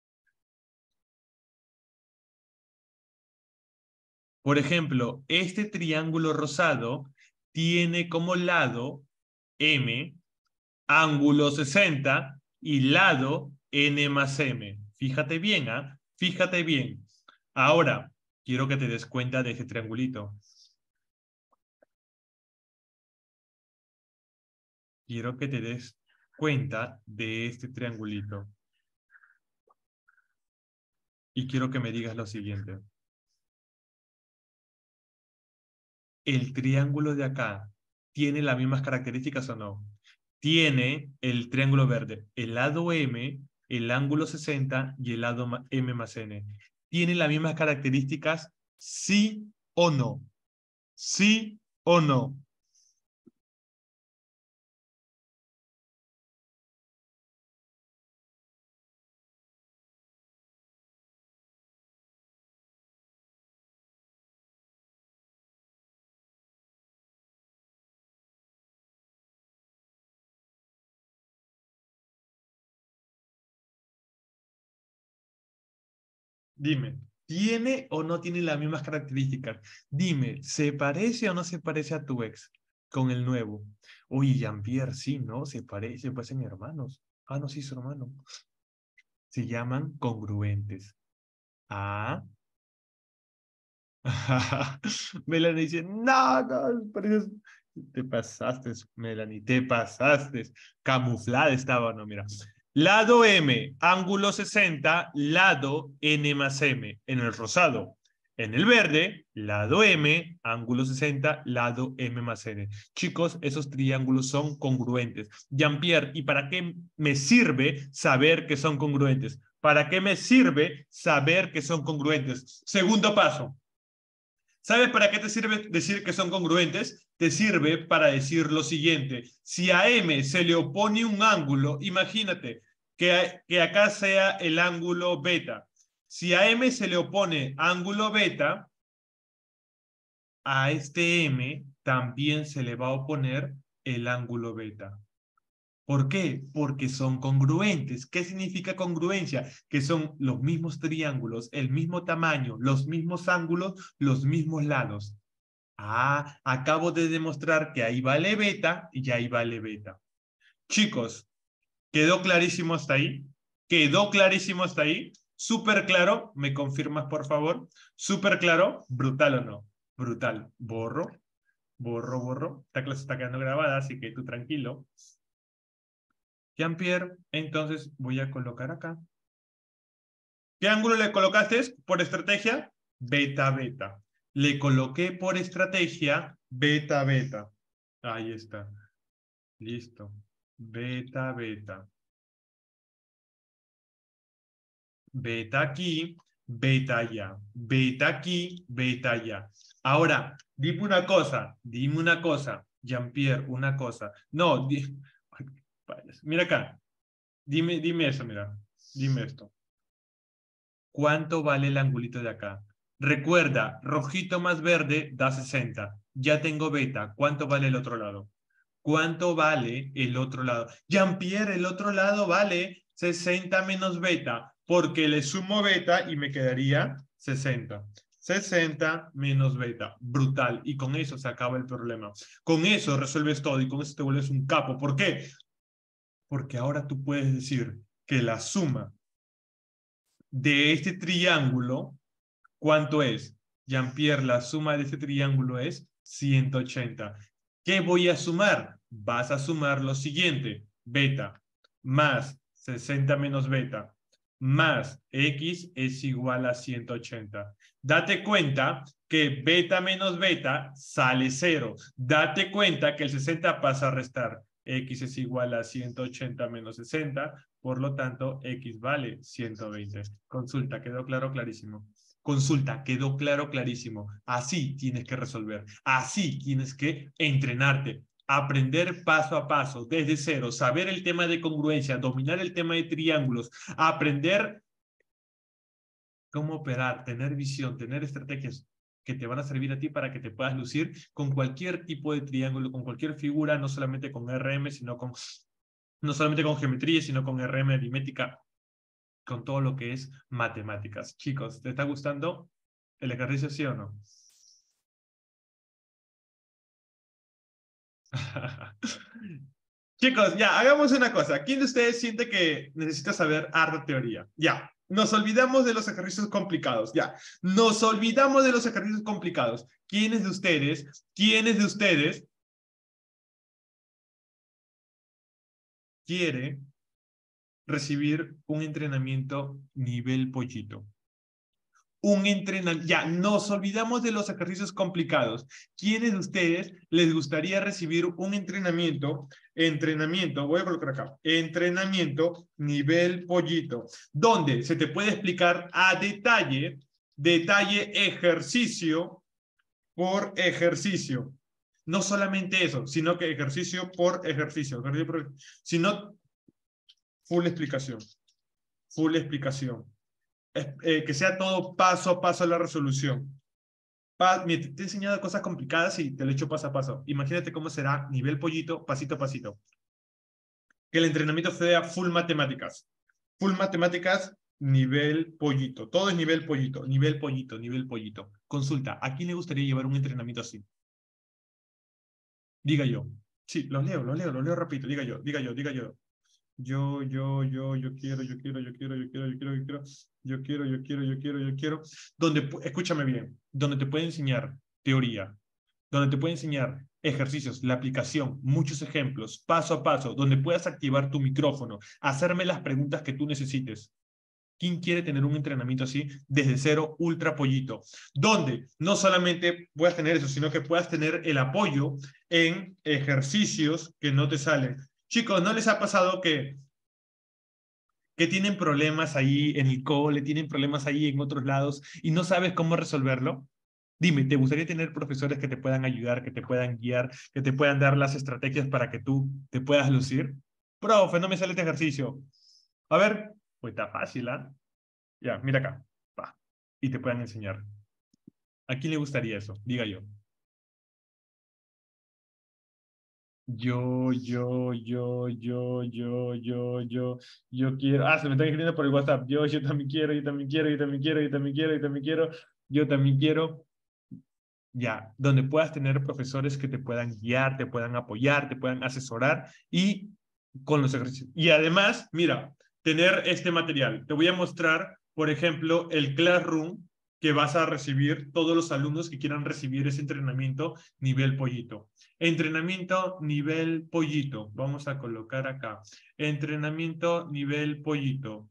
Por ejemplo, este triángulo rosado tiene como lado M, ángulo 60 y lado N más M. Fíjate bien, ¿ah? Fíjate bien. Ahora, quiero que te des cuenta de este triangulito. Quiero que te des cuenta de este triangulito. Y quiero que me digas lo siguiente. ¿El triángulo de acá tiene las mismas características o no? Tiene el triángulo verde, el lado M, el ángulo 60 y el lado M más N. ¿Tiene las mismas características? ¿Sí o no? ¿Sí o no? Dime, ¿tiene o no tiene las mismas características? Dime, ¿se parece o no se parece a tu ex con el nuevo? Oye, Jean-Pierre, sí, ¿no? Se parece, parecen hermanos. Ah, no, sí, su hermano. Se llaman congruentes. Ah. Melanie dice, no, no, pareces... Te pasaste, Melanie, te pasaste. Camuflada estaba, no, mira. Lado M, ángulo 60, lado N más M, en el rosado. En el verde, lado M, ángulo 60, lado M más N. Chicos, esos triángulos son congruentes. Jean-Pierre, ¿y para qué me sirve saber que son congruentes? ¿Para qué me sirve saber que son congruentes? Segundo paso. ¿Sabes para qué te sirve decir que son congruentes? Te sirve para decir lo siguiente. Si a M se le opone un ángulo, imagínate que acá sea el ángulo beta. Si a M se le opone ángulo beta, a este M también se le va a oponer el ángulo beta. ¿Por qué? Porque son congruentes. ¿Qué significa congruencia? Que son los mismos triángulos, el mismo tamaño, los mismos ángulos, los mismos lados. Ah, acabo de demostrar que ahí vale beta y ahí vale beta. Chicos, ¿quedó clarísimo hasta ahí? ¿Quedó clarísimo hasta ahí? ¿Súper claro? ¿Me confirmas, por favor? ¿Súper claro? ¿Brutal o no? Brutal. Borro, borro, borro. Esta clase está quedando grabada, así que tú tranquilo. Jean-Pierre, entonces voy a colocar acá. ¿Qué ángulo le colocaste por estrategia? Beta, beta. Le coloqué por estrategia beta, beta. Ahí está. Listo. Beta, beta. Beta aquí, beta allá. Beta aquí, beta allá. Ahora, dime una cosa, Jean-Pierre, una cosa. No, mira acá. Dime eso, mira. Dime esto. ¿Cuánto vale el angulito de acá? Recuerda, rojito más verde da 60. Ya tengo beta. ¿Cuánto vale el otro lado? ¿Cuánto vale el otro lado? Jean-Pierre, el otro lado vale 60 menos beta, porque le sumo beta y me quedaría 60. 60 menos beta. Brutal. Y con eso se acaba el problema. Con eso resuelves todo y con eso te vuelves un capo. ¿Por qué? Porque ahora tú puedes decir que la suma de este triángulo, ¿cuánto es? Jean-Pierre, la suma de este triángulo es 180. ¿Qué voy a sumar? Vas a sumar lo siguiente. Beta más 60 menos beta más x es igual a 180. Date cuenta que beta menos beta sale 0. Date cuenta que el 60 pasa a restar. X es igual a 180 menos 60, por lo tanto, X vale 120. Consulta, ¿quedó claro? Clarísimo. Consulta, quedó claro, clarísimo. Así tienes que resolver. Así tienes que entrenarte. Aprender paso a paso, desde cero, saber el tema de congruencia, dominar el tema de triángulos, aprender cómo operar, tener visión, tener estrategias que te van a servir a ti para que te puedas lucir con cualquier tipo de triángulo, con cualquier figura, no solamente con RM, sino con, no solamente con geometría, sino con RM aritmética, con todo lo que es matemáticas. Chicos, ¿te está gustando el ejercicio, sí o no? Chicos, ya, hagamos una cosa. ¿Quién de ustedes siente que necesita saber harta teoría? Ya, nos olvidamos de los ejercicios complicados, ya. Nos olvidamos de los ejercicios complicados. Quiénes de ustedes quiere recibir un entrenamiento nivel pollito? Un entrenamiento, ya, nos olvidamos de los ejercicios complicados. ¿Quiénes de ustedes les gustaría recibir un entrenamiento, voy a colocar acá, entrenamiento nivel pollito, donde se te puede explicar a detalle ejercicio por ejercicio? No solamente eso, sino que ejercicio por ejercicio, sino full explicación. Que sea todo paso a paso la resolución. Mira, te he enseñado cosas complicadas y te lo he hecho paso a paso. Imagínate cómo será nivel pollito, pasito a pasito. Que el entrenamiento sea full matemáticas. Full matemáticas nivel pollito. Todo es nivel pollito, nivel pollito, nivel pollito. Consulta, ¿a quién le gustaría llevar un entrenamiento así? Diga yo. Sí, los leo rapidito. Diga yo, diga yo, diga yo. Yo quiero, yo quiero, yo quiero, yo quiero, yo quiero, yo quiero, yo quiero, yo quiero, yo quiero, yo quiero. Donde, escúchame bien, donde te puede enseñar teoría, donde te puede enseñar ejercicios, la aplicación, muchos ejemplos, paso a paso, donde puedas activar tu micrófono, hacerme las preguntas que tú necesites. ¿Quién quiere tener un entrenamiento así desde cero, ultra pollito? Donde no solamente puedas tener eso, sino que puedas tener el apoyo en ejercicios que no te salen. Chicos, ¿no les ha pasado que tienen problemas ahí en el cole, tienen problemas ahí en otros lados y no sabes cómo resolverlo? Dime, ¿te gustaría tener profesores que te puedan ayudar, que te puedan guiar, que te puedan dar las estrategias para que tú te puedas lucir? Profe, no me sale este ejercicio. A ver, pues está fácil, ¿ah? Ya, mira acá. Va. Y te puedan enseñar. ¿A quién le gustaría eso? Diga yo. Yo quiero. Ah, se me están escribiendo por el WhatsApp. Yo también quiero, yo también quiero, yo también quiero, yo también quiero, yo también quiero, yo también quiero. Ya, donde puedas tener profesores que te puedan guiar, te puedan apoyar, te puedan asesorar y con los ejercicios. Y además, mira, tener este material. Te voy a mostrar, por ejemplo, el Classroom que vas a recibir todos los alumnos que quieran recibir ese entrenamiento nivel pollito. Entrenamiento nivel pollito. Vamos a colocar acá. Entrenamiento nivel pollito.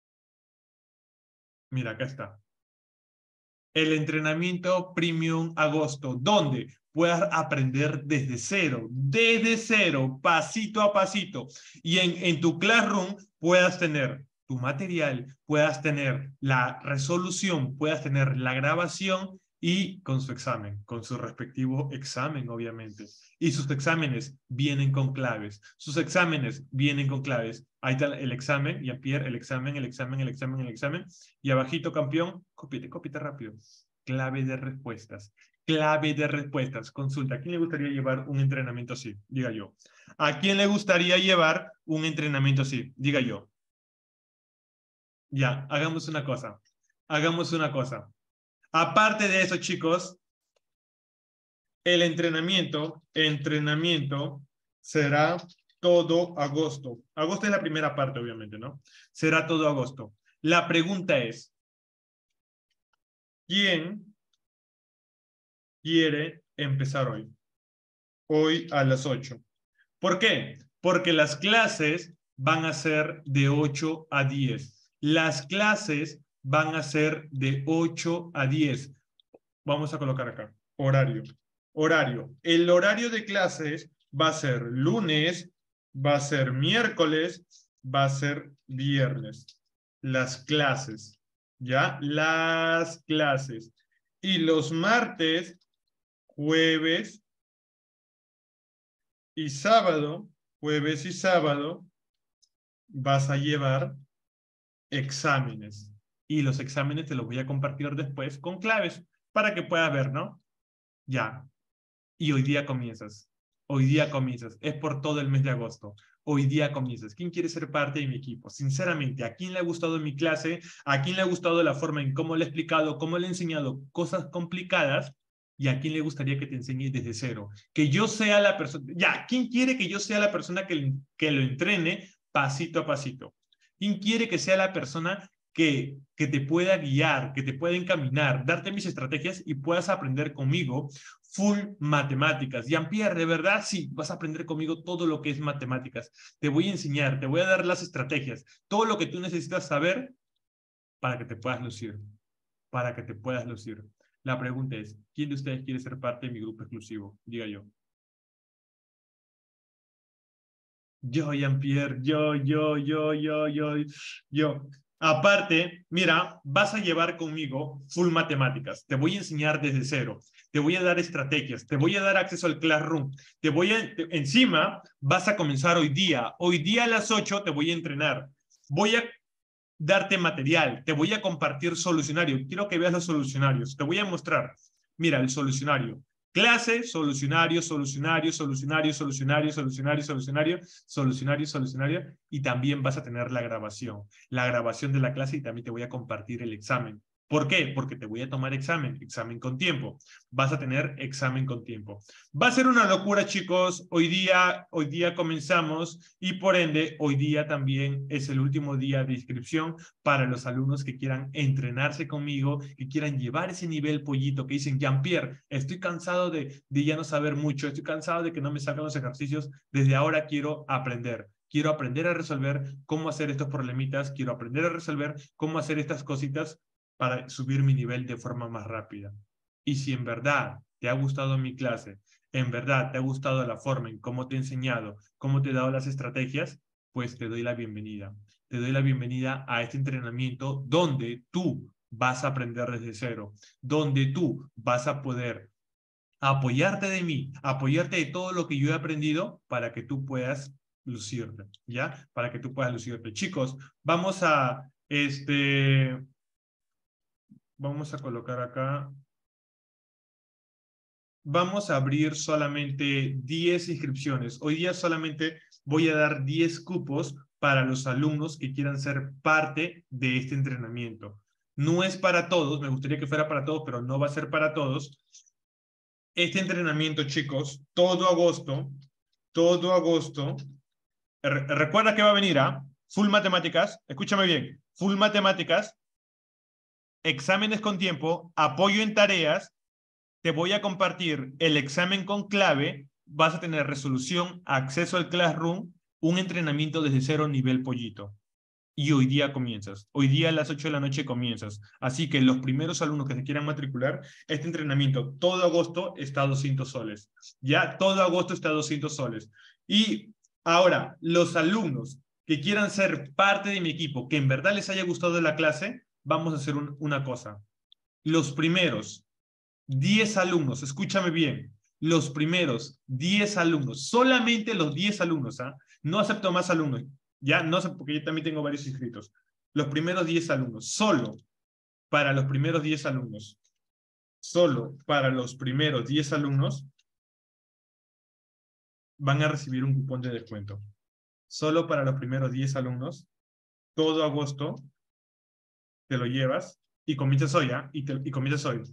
Mira, acá está. El entrenamiento Premium Agosto, donde puedas aprender desde cero, pasito a pasito. Y en tu Classroom puedas tener tu material, puedas tener la resolución, puedas tener la grabación y con su examen, con su respectivo examen, obviamente. Y sus exámenes vienen con claves. Sus exámenes vienen con claves. Ahí está el examen, Jean-Pierre, el examen, el examen, el examen, el examen. Y abajito, campeón, cópiate rápido. Clave de respuestas. Clave de respuestas. Consulta. ¿A quién le gustaría llevar un entrenamiento así? Diga yo. ¿A quién le gustaría llevar un entrenamiento así? Diga yo. Ya, hagamos una cosa. Hagamos una cosa. Aparte de eso, chicos, el entrenamiento será todo agosto. Agosto es la primera parte, obviamente, ¿no? Será todo agosto. La pregunta es, ¿quién quiere empezar hoy? Hoy a las 8. ¿Por qué? Porque las clases van a ser de 8 a 10. Las clases van a ser de 8 a 10. Vamos a colocar acá. Horario. Horario. El horario de clases va a ser lunes, va a ser miércoles, va a ser viernes. Las clases. ¿Ya? Las clases. Y los martes, jueves y sábado, jueves y sábado, vas a llevar exámenes. Y los exámenes te los voy a compartir después con claves para que puedas ver, ¿no? Ya. Y hoy día comienzas. Hoy día comienzas. Es por todo el mes de agosto. Hoy día comienzas. ¿Quién quiere ser parte de mi equipo? Sinceramente, ¿a quién le ha gustado mi clase? ¿A quién le ha gustado la forma en cómo le he explicado, cómo le he enseñado cosas complicadas? ¿Y a quién le gustaría que te enseñe desde cero? Que yo sea la persona. Ya, ¿quién quiere que yo sea la persona que lo entrene pasito a pasito? ¿Quién quiere que sea la persona que te pueda guiar, que te pueda encaminar, darte mis estrategias y puedas aprender conmigo full matemáticas? Jean-Pierre, de verdad, sí, vas a aprender conmigo todo lo que es matemáticas. Te voy a enseñar, te voy a dar las estrategias, todo lo que tú necesitas saber para que te puedas lucir, para que te puedas lucir. La pregunta es, ¿quién de ustedes quiere ser parte de mi grupo exclusivo? Diga yo. Yo, Jean-Pierre, yo. Aparte, mira, vas a llevar conmigo full matemáticas. Te voy a enseñar desde cero. Te voy a dar estrategias. Te voy a dar acceso al Classroom. Encima, vas a comenzar hoy día. Hoy día a las 8 te voy a entrenar. Voy a darte material. Te voy a compartir solucionario. Quiero que veas los solucionarios. Te voy a mostrar. Mira, el solucionario. Clase, solucionario, solucionario, solucionario, solucionario, solucionario, solucionario, solucionario, solucionario, y también vas a tener la grabación de la clase y también te voy a compartir el examen. ¿Por qué? Porque te voy a tomar examen con tiempo. Vas a tener examen con tiempo. Va a ser una locura, chicos. Hoy día comenzamos y por ende, hoy día también es el último día de inscripción para los alumnos que quieran entrenarse conmigo, que quieran llevar ese nivel pollito, que dicen, Jean-Pierre, estoy cansado de ya no saber mucho, estoy cansado de que no me salgan los ejercicios, desde ahora quiero aprender. Quiero aprender a resolver cómo hacer estos problemitas, quiero aprender a resolver cómo hacer estas cositas para subir mi nivel de forma más rápida. Y si en verdad te ha gustado mi clase, en verdad te ha gustado la forma en cómo te he enseñado, cómo te he dado las estrategias, pues te doy la bienvenida. Te doy la bienvenida a este entrenamiento donde tú vas a aprender desde cero, donde tú vas a poder apoyarte de mí, apoyarte de todo lo que yo he aprendido para que tú puedas lucirte, ¿ya? Para que tú puedas lucirte. Chicos, vamos a colocar acá, vamos a abrir solamente 10 inscripciones. Hoy día solamente voy a dar 10 cupos para los alumnos que quieran ser parte de este entrenamiento. No es para todos, me gustaría que fuera para todos, pero no va a ser para todos. Este entrenamiento, chicos, todo agosto, recuerda que va a venir a Full Matemáticas, escúchame bien, Full Matemáticas, exámenes con tiempo, apoyo en tareas, te voy a compartir el examen con clave, vas a tener resolución, acceso al Classroom, un entrenamiento desde cero nivel pollito. Y hoy día comienzas. Hoy día a las 8 de la noche comienzas. Así que los primeros alumnos que se quieran matricular, este entrenamiento todo agosto está a 200 soles. Ya todo agosto está a 200 soles. Y ahora, los alumnos que quieran ser parte de mi equipo, que en verdad les haya gustado la clase, vamos a hacer una cosa. Los primeros 10 alumnos, escúchame bien, los primeros 10 alumnos, solamente los 10 alumnos, ¿ah? No acepto más alumnos, ya no sé, porque yo también tengo varios inscritos. Los primeros 10 alumnos, solo para los primeros 10 alumnos, solo para los primeros 10 alumnos van a recibir un cupón de descuento. Solo para los primeros 10 alumnos, todo agosto te lo llevas y comienzas hoy, ¿ah? Y comienzas hoy,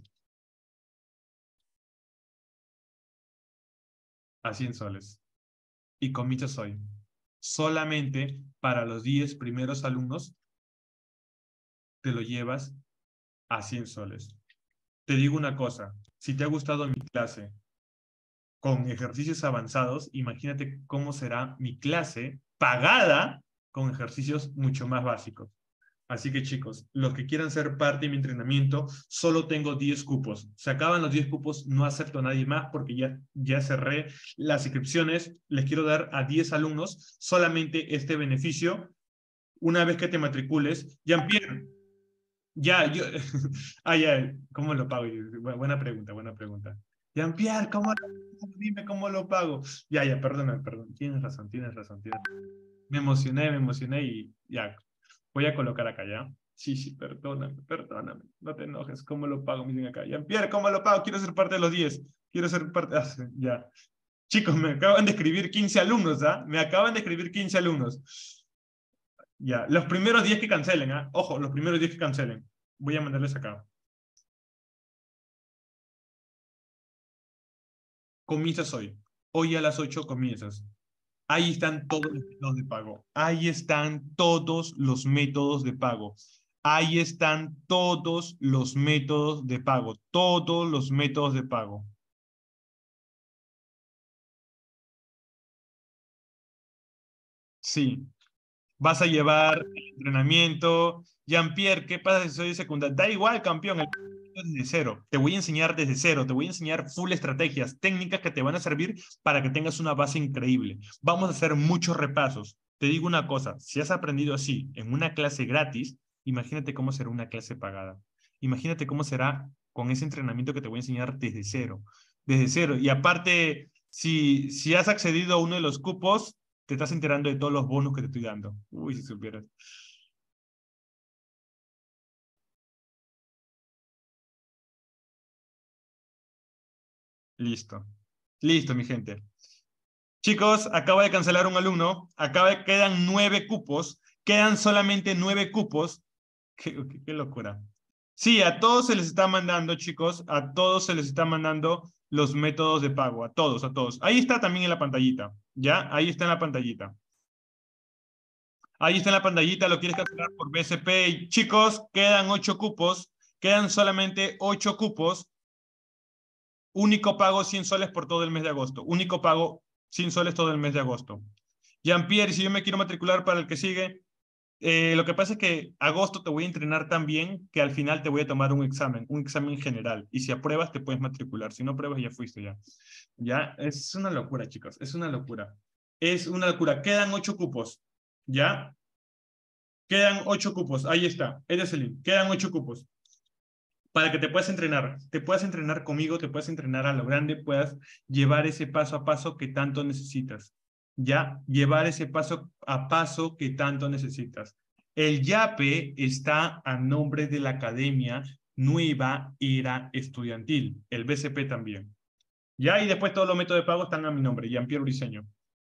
a 100 soles. Y comienzas hoy. Solamente para los 10 primeros alumnos te lo llevas a 100 soles. Te digo una cosa, si te ha gustado mi clase con ejercicios avanzados, imagínate cómo será mi clase pagada con ejercicios mucho más básicos. Así que chicos, los que quieran ser parte de mi entrenamiento, solo tengo 10 cupos. Se acaban los 10 cupos, no acepto a nadie más porque ya cerré las inscripciones. Les quiero dar a 10 alumnos solamente este beneficio una vez que te matricules. Jean-Pierre, ya, yo, ya, ¿cómo lo pago? Buena pregunta, buena pregunta. Jean-Pierre, dime cómo lo pago. Ya, perdona, perdón, tienes razón, tienes razón, tienes razón. Me emocioné y ya, voy a colocar acá, ¿ya? Sí, sí, perdóname, perdóname, no te enojes, ¿cómo lo pago? Me dicen acá, Jean-Pierre, ¿cómo lo pago? Quiero ser parte de los 10, quiero ser parte, ya. Chicos, me acaban de escribir 15 alumnos, ¿ah? Me acaban de escribir 15 alumnos. Ya, los primeros 10 que cancelen, ¿ah? Ojo, los primeros 10 que cancelen. Voy a mandarles acá. Comienzas hoy. Hoy a las 8 comienzas. Ahí están todos los métodos de pago. Ahí están todos los métodos de pago. Ahí están todos los métodos de pago. Todos los métodos de pago. Sí. Vas a llevar el entrenamiento. Jean-Pierre, ¿qué pasa si soy de secundaria? Da igual, campeón. Desde cero. Te voy a enseñar desde cero. Te voy a enseñar full estrategias, técnicas que te van a servir para que tengas una base increíble. Vamos a hacer muchos repasos. Te digo una cosa, si has aprendido así en una clase gratis, imagínate cómo será una clase pagada. Imagínate cómo será con ese entrenamiento que te voy a enseñar desde cero. Desde cero. Y aparte, si has accedido a uno de los cupos, te estás enterando de todos los bonos que te estoy dando. Uy, si supieras. Listo. Listo, mi gente. Chicos, acaba de cancelar un alumno, quedan 9 cupos, quedan solamente 9 cupos. Qué locura. Sí, a todos se les está mandando, chicos, a todos se les está mandando los métodos de pago, a todos, a todos. Ahí está también en la pantallita, ¿ya? Ahí está en la pantallita. Ahí está en la pantallita, lo quieres cancelar por BSP. Y, chicos, quedan 8 cupos, quedan solamente 8 cupos. Único pago 100 soles por todo el mes de agosto. Único pago 100 soles todo el mes de agosto. Jean-Pierre, si yo me quiero matricular para el que sigue, lo que pasa es que agosto te voy a entrenar tan bien que al final te voy a tomar un examen general. Y si apruebas, te puedes matricular. Si no apruebas, ya fuiste ya. Ya, es una locura, chicos. Es una locura. Es una locura. Quedan 8 cupos. ¿Ya? Quedan 8 cupos. Ahí está. Es el link. Quedan 8 cupos para que te puedas entrenar. Te puedas entrenar conmigo, te puedas entrenar a lo grande, puedas llevar ese paso a paso que tanto necesitas. Ya, llevar ese paso a paso que tanto necesitas. El YAPE está a nombre de la Academia Nueva Era Estudiantil, el BCP también. Ya, y después todos los métodos de pago están a mi nombre, Jean-Pierre Briceño.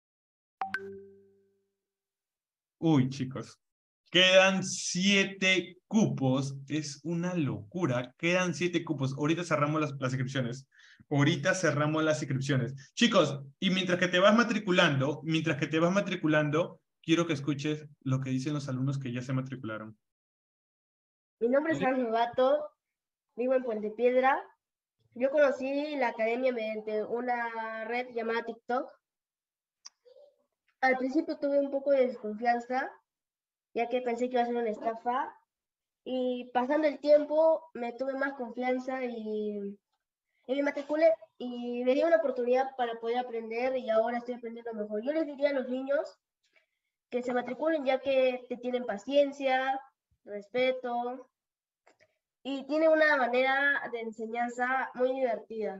Uy, chicos. Quedan 7 cupos. Es una locura. Quedan 7 cupos. Ahorita cerramos las inscripciones. Ahorita cerramos las inscripciones. Chicos, y mientras que te vas matriculando, quiero que escuches lo que dicen los alumnos que ya se matricularon. Mi nombre es Hans Novato, vivo en Puente Piedra. Yo conocí la academia mediante una red llamada TikTok. Al principio tuve un poco de desconfianza, ya que pensé que iba a ser una estafa. Y pasando el tiempo me tuve más confianza y me matriculé y me dio una oportunidad para poder aprender y ahora estoy aprendiendo mejor. Yo les diría a los niños que se matriculen ya que te tienen paciencia, respeto y tienen una manera de enseñanza muy divertida.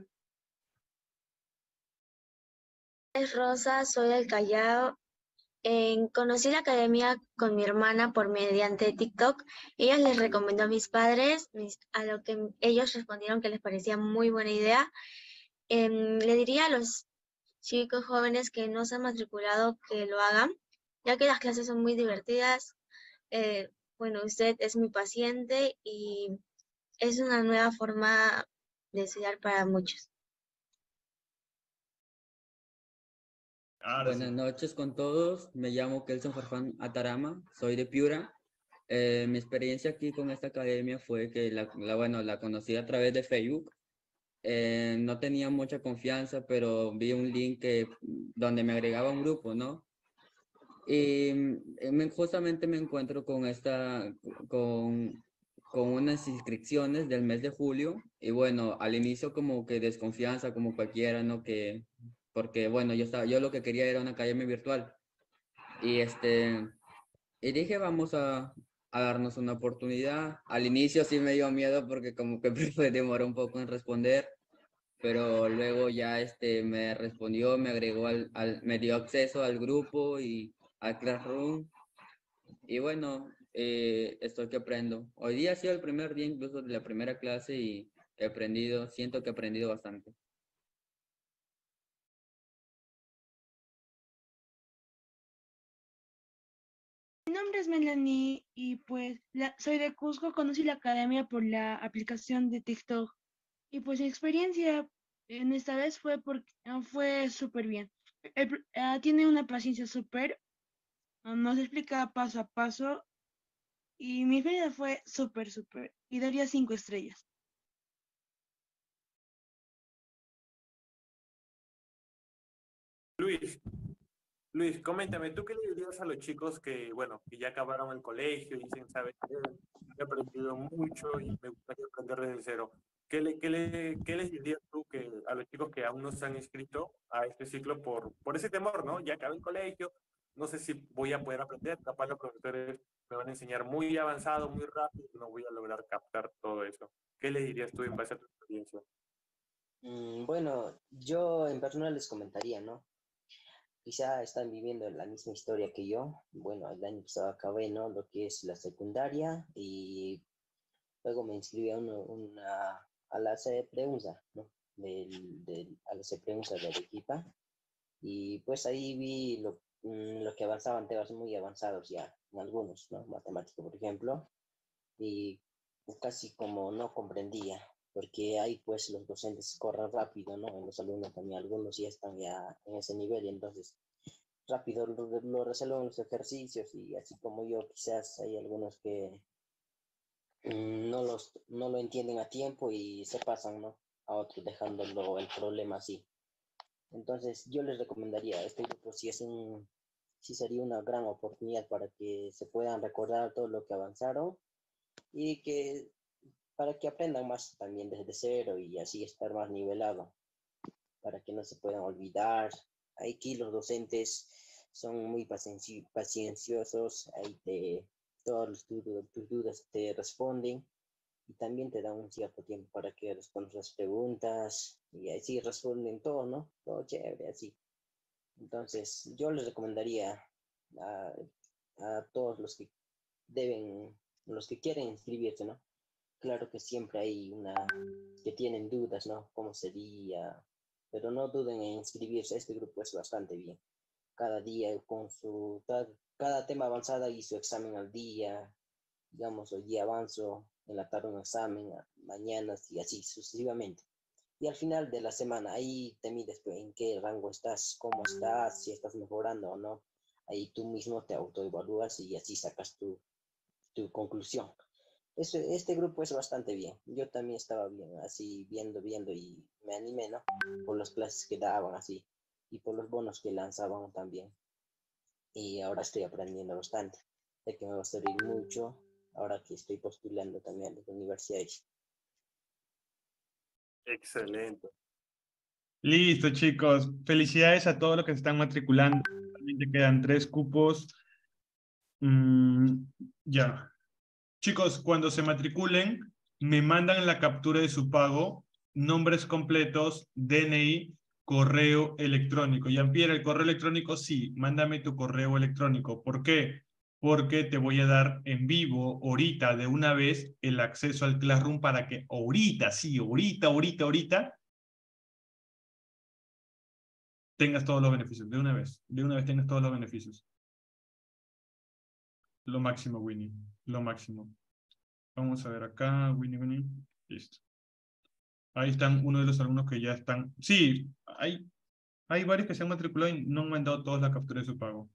Es Rosa, soy del Callao. Conocí la academia con mi hermana por mediante TikTok. Ella les recomendó a mis padres, a lo que ellos respondieron que les parecía muy buena idea. Le diría a los chicos jóvenes que no se han matriculado que lo hagan, ya que las clases son muy divertidas. Bueno, usted es mi paciente y es una nueva forma de estudiar para muchos. Ahora sí. Buenas noches con todos, me llamo Kelson Farfán Atarama, soy de Piura. Mi experiencia aquí con esta academia fue que la conocí a través de Facebook. No tenía mucha confianza, pero vi un link donde me agregaba un grupo, ¿no? Y justamente me encuentro con, con unas inscripciones del mes de julio. Y bueno, al inicio como que desconfianza, como cualquiera, ¿no? Porque bueno, yo lo que quería era una academia virtual. Y y dije, vamos a darnos una oportunidad. Al inicio sí me dio miedo porque como que me demoró un poco en responder, pero luego ya me respondió, me agregó me dio acceso al grupo y al Classroom. Y bueno, estoy que aprendo. Hoy día ha sido el primer día incluso de la primera clase y siento que he aprendido bastante. Mi nombre es Melanie y pues soy de Cusco, conocí la academia por la aplicación de TikTok y pues mi experiencia en esta vez fue súper bien. Tiene una paciencia súper, nos explica paso a paso y mi experiencia fue súper y daría 5 estrellas. Luis, Luis, coméntame, ¿tú qué le dirías a los chicos que, bueno, que ya acabaron el colegio y dicen, sabes, he aprendido mucho y me gustaría aprender desde cero? ¿Qué les dirías tú a los chicos que aún no se han inscrito a este ciclo por ese temor, ¿no? Ya acabé el colegio, no sé si voy a poder aprender, capaz los profesores me van a enseñar muy avanzado, muy rápido, y no voy a lograr captar todo eso. ¿Qué les dirías tú en base a tu experiencia? Bueno, yo en personal les comentaría, ¿no? Quizá están viviendo la misma historia que yo. Bueno, el año pasado acabé, ¿no? Lo que es la secundaria y luego me inscribí a la sede de preunza, ¿no? a las preguntas de Arequipa. Y pues ahí vi lo que avanzaban temas muy avanzados ya, en algunos, ¿no? Matemática, por ejemplo, y casi como no comprendía, porque ahí pues los docentes corren rápido, ¿no? Los alumnos también, algunos ya están ya en ese nivel, y entonces rápido lo resuelven los ejercicios, y así como yo, quizás hay algunos que no lo entienden a tiempo y se pasan, ¿no? A otros, dejándolo el problema así. Entonces, yo les recomendaría este grupo si sería una gran oportunidad para que se puedan recordar todo lo que avanzaron, y para que aprendan más también desde cero, y así estar más nivelado, para que no se puedan olvidar. Aquí los docentes son muy pacienciosos, todas tus dudas te responden, y también te dan un cierto tiempo para que respondas las preguntas, y así responden todo, ¿no? Todo chévere, así. Entonces, yo les recomendaría a, a todos los que quieren inscribirse, ¿no? Claro que siempre hay que tienen dudas, ¿no? ¿Cómo sería? Pero no duden en inscribirse. Este grupo es bastante bien. Cada día cada tema avanzada y su examen al día. Digamos, hoy día avanzo, en la tarde un examen, mañana y así sucesivamente. Y al final de la semana, ahí te mides en qué rango estás, cómo estás, si estás mejorando o no. Ahí tú mismo te autoevalúas y así sacas tu conclusión. Este grupo es bastante bien. Yo también estaba bien, así viendo, y me animé, ¿no? Por las clases que daban, así, y por los bonos que lanzaban también. Y ahora estoy aprendiendo bastante. Sé que me va a servir mucho ahora que estoy postulando también a las universidades. Excelente. Listo, chicos. Felicidades a todos los que se están matriculando. Solamente quedan 3 cupos. Ya. Chicos, cuando se matriculen, me mandan la captura de su pago, nombres completos, DNI, correo electrónico. Jean-Pierre, el correo electrónico, sí, mándame tu correo electrónico. ¿Por qué? Porque te voy a dar en vivo, ahorita, de una vez, el acceso al Classroom para que ahorita, sí, ahorita, tengas todos los beneficios, de una vez tengas todos los beneficios. Lo máximo, Winnie, lo máximo. Vamos a ver acá, Winnie, listo. Ahí están uno de los alumnos que ya están. Sí, hay varios que se han matriculado y no han mandado todos la captura de su pago.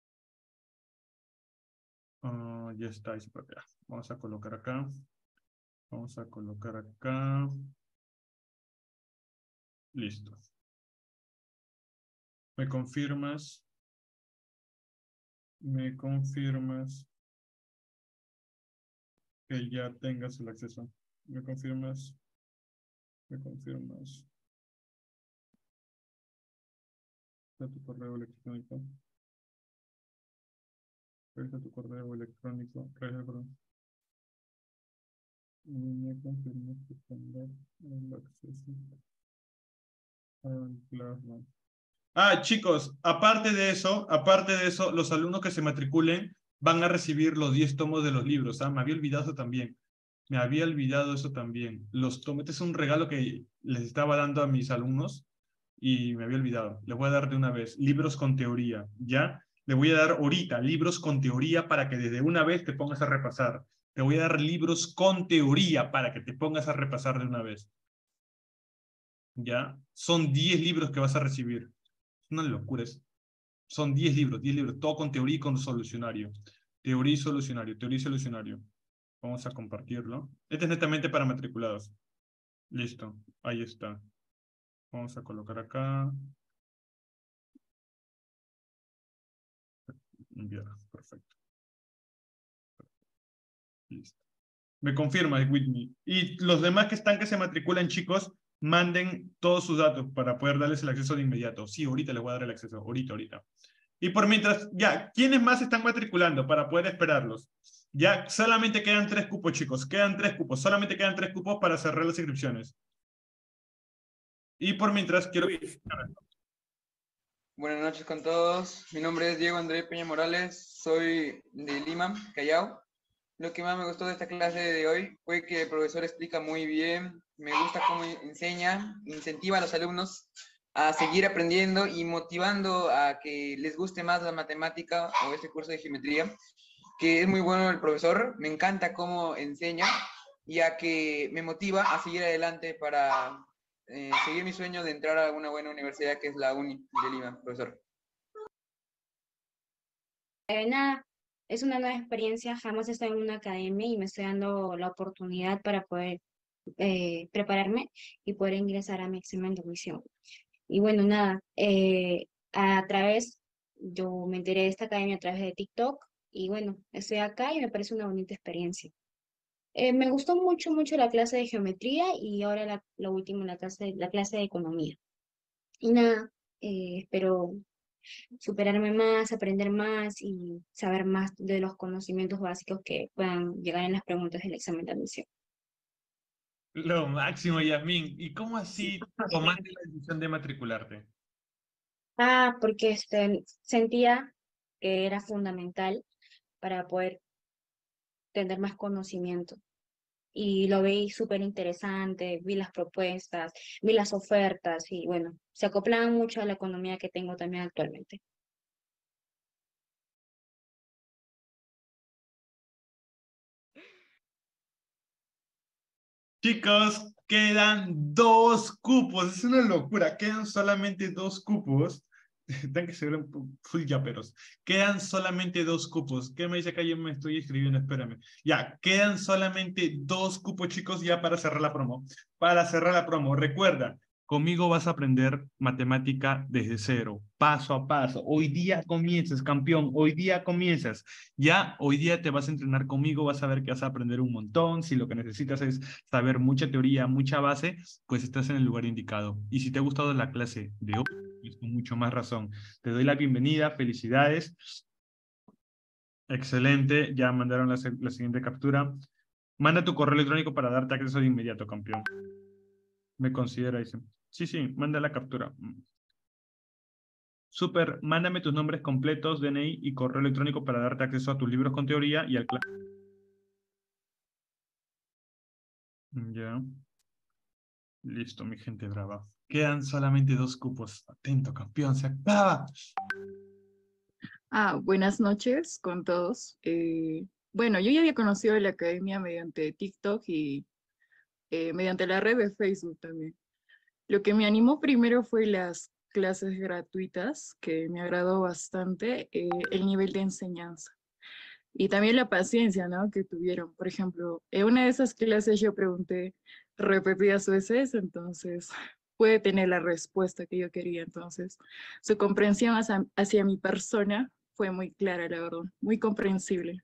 Ya está, ahí se puede. Vamos a colocar acá. Vamos a colocar acá. Listo. ¿Me confirmas? ¿Me confirmas que ya tengas el acceso? ¿Me confirmas? ¿Me confirmas? ¿Está tu correo electrónico? Revisa tu correo electrónico. Me confirmas que tengas el acceso al Classroom. Chicos, aparte de eso, los alumnos que se matriculen van a recibir los 10 tomos de los libros. Me había olvidado eso también. Los tomos, este es un regalo que les estaba dando a mis alumnos y me había olvidado. Les voy a dar de una vez libros con teoría, ¿ya? Le voy a dar ahorita libros con teoría para que desde una vez te pongas a repasar. Te voy a dar libros con teoría para que te pongas a repasar de una vez. ¿Ya? Son 10 libros que vas a recibir. Una locura. Son 10 libros, todo con teoría y con solucionario. Teoría y solucionario. Vamos a compartirlo. Este es netamente para matriculados. Listo, ahí está. Vamos a colocar acá. Enviar, perfecto. Listo. Me confirma, Whitney. Y los demás que se matriculan, chicos, manden todos sus datos para poder darles el acceso de inmediato. Sí, ahorita les voy a dar el acceso, ahorita. Y por mientras, ya, ¿quiénes más están matriculando para poder esperarlos? Ya solamente quedan 3 cupos, chicos. Solamente quedan 3 cupos para cerrar las inscripciones. Y por mientras quiero... Buenas noches con todos. Mi nombre es Diego André Peña Morales. Soy de Lima, Callao. Lo que más me gustó de esta clase de hoy fue que el profesor explica muy bien me gusta cómo enseña, incentiva a los alumnos a seguir aprendiendo y motivando a que les guste más la matemática o este curso de geometría, que es muy bueno el profesor, me encanta cómo enseña, ya que me motiva a seguir adelante para seguir mi sueño de entrar a una buena universidad que es la UNI de Lima, profesor. Nada, es una nueva experiencia, jamás he estado en una academia y me estoy dando la oportunidad para poder prepararme y poder ingresar a mi examen de admisión. Y bueno, nada, yo me enteré de esta academia a través de TikTok y bueno, estoy acá y me parece una bonita experiencia. Me gustó mucho, mucho la clase de geometría y ahora lo último, la clase de economía. Y nada, espero superarme más, aprender más y saber más de los conocimientos básicos que puedan llegar en las preguntas del examen de admisión. Lo máximo, Yasmín. ¿Y cómo así tomaste la decisión de matricularte? Porque sentía que era fundamental para poder tener más conocimiento. Y lo vi súper interesante, vi las propuestas, vi las ofertas y bueno, se acoplaban mucho a la economía que tengo también actualmente. Chicos, quedan 2 cupos. Es una locura. Quedan solamente 2 cupos. Tengo que ser full yaperos. Quedan solamente 2 cupos. ¿Qué me dice acá? Yo me estoy escribiendo, espérame. Ya, quedan solamente 2 cupos, chicos, ya para cerrar la promo. Para cerrar la promo, recuerda, conmigo vas a aprender matemática desde cero, paso a paso. Hoy día comienzas, campeón. Hoy día comienzas. Ya, hoy día te vas a entrenar conmigo, vas a ver que vas a aprender un montón. Si lo que necesitas es saber mucha teoría, mucha base, pues estás en el lugar indicado. Y si te ha gustado la clase de hoy, pues con mucho más razón. Te doy la bienvenida, felicidades. Excelente, ya mandaron la siguiente captura. Manda tu correo electrónico para darte acceso de inmediato, campeón. Me considera, dice. Sí, sí, manda la captura. Súper, mándame tus nombres completos, DNI y correo electrónico para darte acceso a tus libros con teoría y al clase. Ya. Listo, mi gente brava. Quedan solamente 2 cupos. Atento, campeón, se acaba. Buenas noches con todos. Bueno, yo ya había conocido la academia mediante TikTok y mediante la red de Facebook también. Lo que me animó primero fue las clases gratuitas, que me agradó bastante, el nivel de enseñanza. Y también la paciencia, ¿no? Que tuvieron. Por ejemplo, en una de esas clases yo pregunté repetidas veces, entonces pude tener la respuesta que yo quería. Entonces, su comprensión hacia mi persona fue muy clara, la verdad, muy comprensible.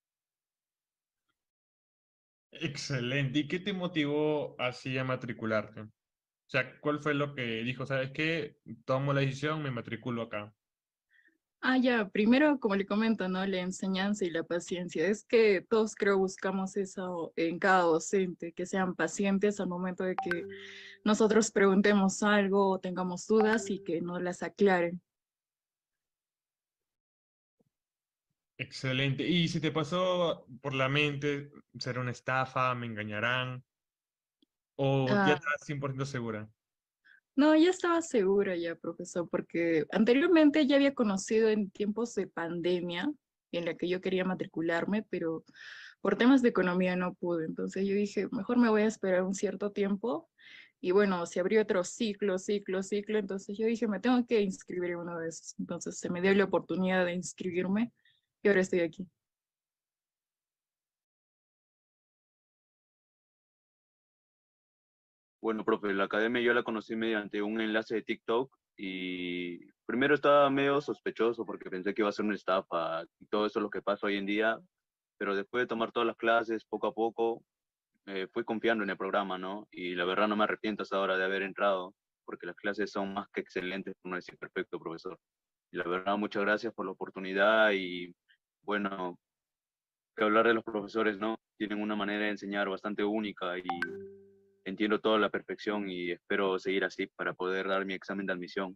Excelente. ¿Y qué te motivó así a matricularte? O sea, ¿cuál fue lo que dijo? ¿Sabes qué? Tomo la decisión, me matriculo acá. Ya, primero, como le comento, ¿no? La enseñanza y la paciencia. Es que todos creo buscamos eso en cada docente, que sean pacientes al momento de que nosotros preguntemos algo o tengamos dudas y que nos las aclaren. Excelente. ¿Y si te pasó por la mente, será una estafa, me engañarán? ¿O ya Ah, estás 100% segura? no, ya estaba segura ya, profesor, porque anteriormente ya había conocido en tiempos de pandemia en la que yo quería matricularme, pero por temas de economía no pude. Entonces yo dije, mejor me voy a esperar un cierto tiempo. Y bueno, se abrió otro ciclo. Entonces yo dije, me tengo que inscribir en uno de esos. Entonces se me dio la oportunidad de inscribirme y ahora estoy aquí. Bueno, profe, la academia yo la conocí mediante un enlace de TikTok y primero estaba medio sospechoso porque pensé que iba a ser una estafa y todo eso es lo que pasa hoy en día, pero después de tomar todas las clases poco a poco, fui confiando en el programa, ¿no? Y la verdad no me arrepiento hasta ahora de haber entrado porque las clases son más que excelentes, por no decir perfecto, profesor. Y la verdad, muchas gracias por la oportunidad y bueno, que hablar de los profesores, ¿no? Tienen una manera de enseñar bastante única y entiendo todo a la perfección y espero seguir así para poder dar mi examen de admisión.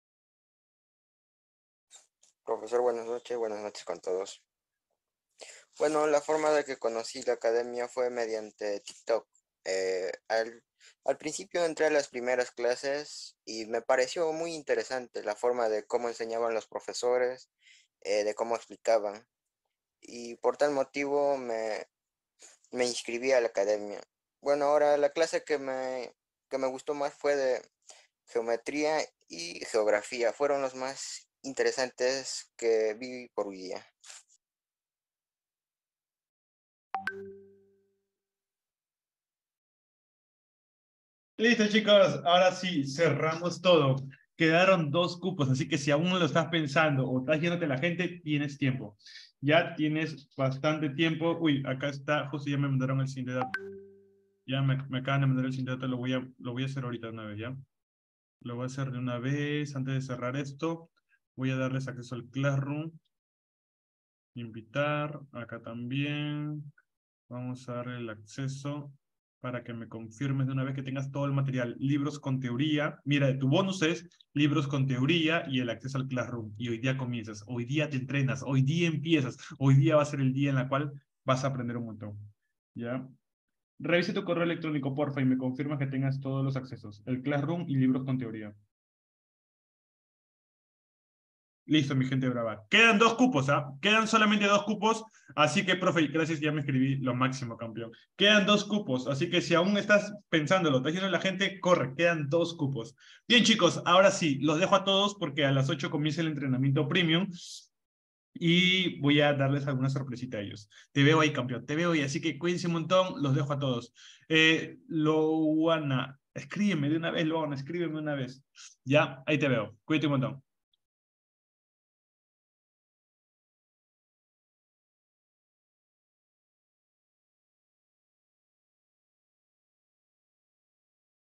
Profesor, buenas noches con todos. Bueno, la forma de que conocí la academia fue mediante TikTok. Al principio entré a las primeras clases y me pareció muy interesante la forma de cómo enseñaban los profesores, de cómo explicaban. Y por tal motivo me inscribí a la academia. Bueno, ahora la clase que me gustó más fue de geometría y geografía. Fueron los más interesantes que vi por hoy día. Listo, chicos. Ahora sí, cerramos todo. Quedaron 2 cupos, así que si aún no lo estás pensando o estás yéndote la gente, tienes tiempo. Ya tienes bastante tiempo. Uy, acá está, justo ya me mandaron el siguiente dato. Ya me acaban de mandar el siguiente dato, lo voy a hacer ahorita de una vez, ¿ya? Lo voy a hacer de una vez, antes de cerrar esto. Voy a darles acceso al Classroom. Invitar, acá también. Vamos a darle el acceso para que me confirmes de una vez que tengas todo el material. Libros con teoría. Mira, tu bonus es libros con teoría y el acceso al Classroom. Y hoy día comienzas, hoy día te entrenas, hoy día empiezas, hoy día va a ser el día en el cual vas a aprender un montón. ¿Ya? Revise tu correo electrónico, porfa, y me confirma que tengas todos los accesos. El Classroom y libros con teoría. Listo, mi gente brava. Quedan 2 cupos, ¿ah? Quedan solamente 2 cupos, así que, profe, gracias, ya me escribí lo máximo, campeón. Quedan 2 cupos, así que si aún estás pensándolo, está diciendo la gente, corre, quedan 2 cupos. Bien, chicos, ahora sí, los dejo a todos porque a las 8 comienza el entrenamiento premium y voy a darles alguna sorpresita a ellos. Te veo ahí, campeón, te veo ahí, así que cuídense un montón, los dejo a todos. Loana, escríbeme de una vez, Loana, escríbeme de una vez. Ya, ahí te veo. Cuídate un montón.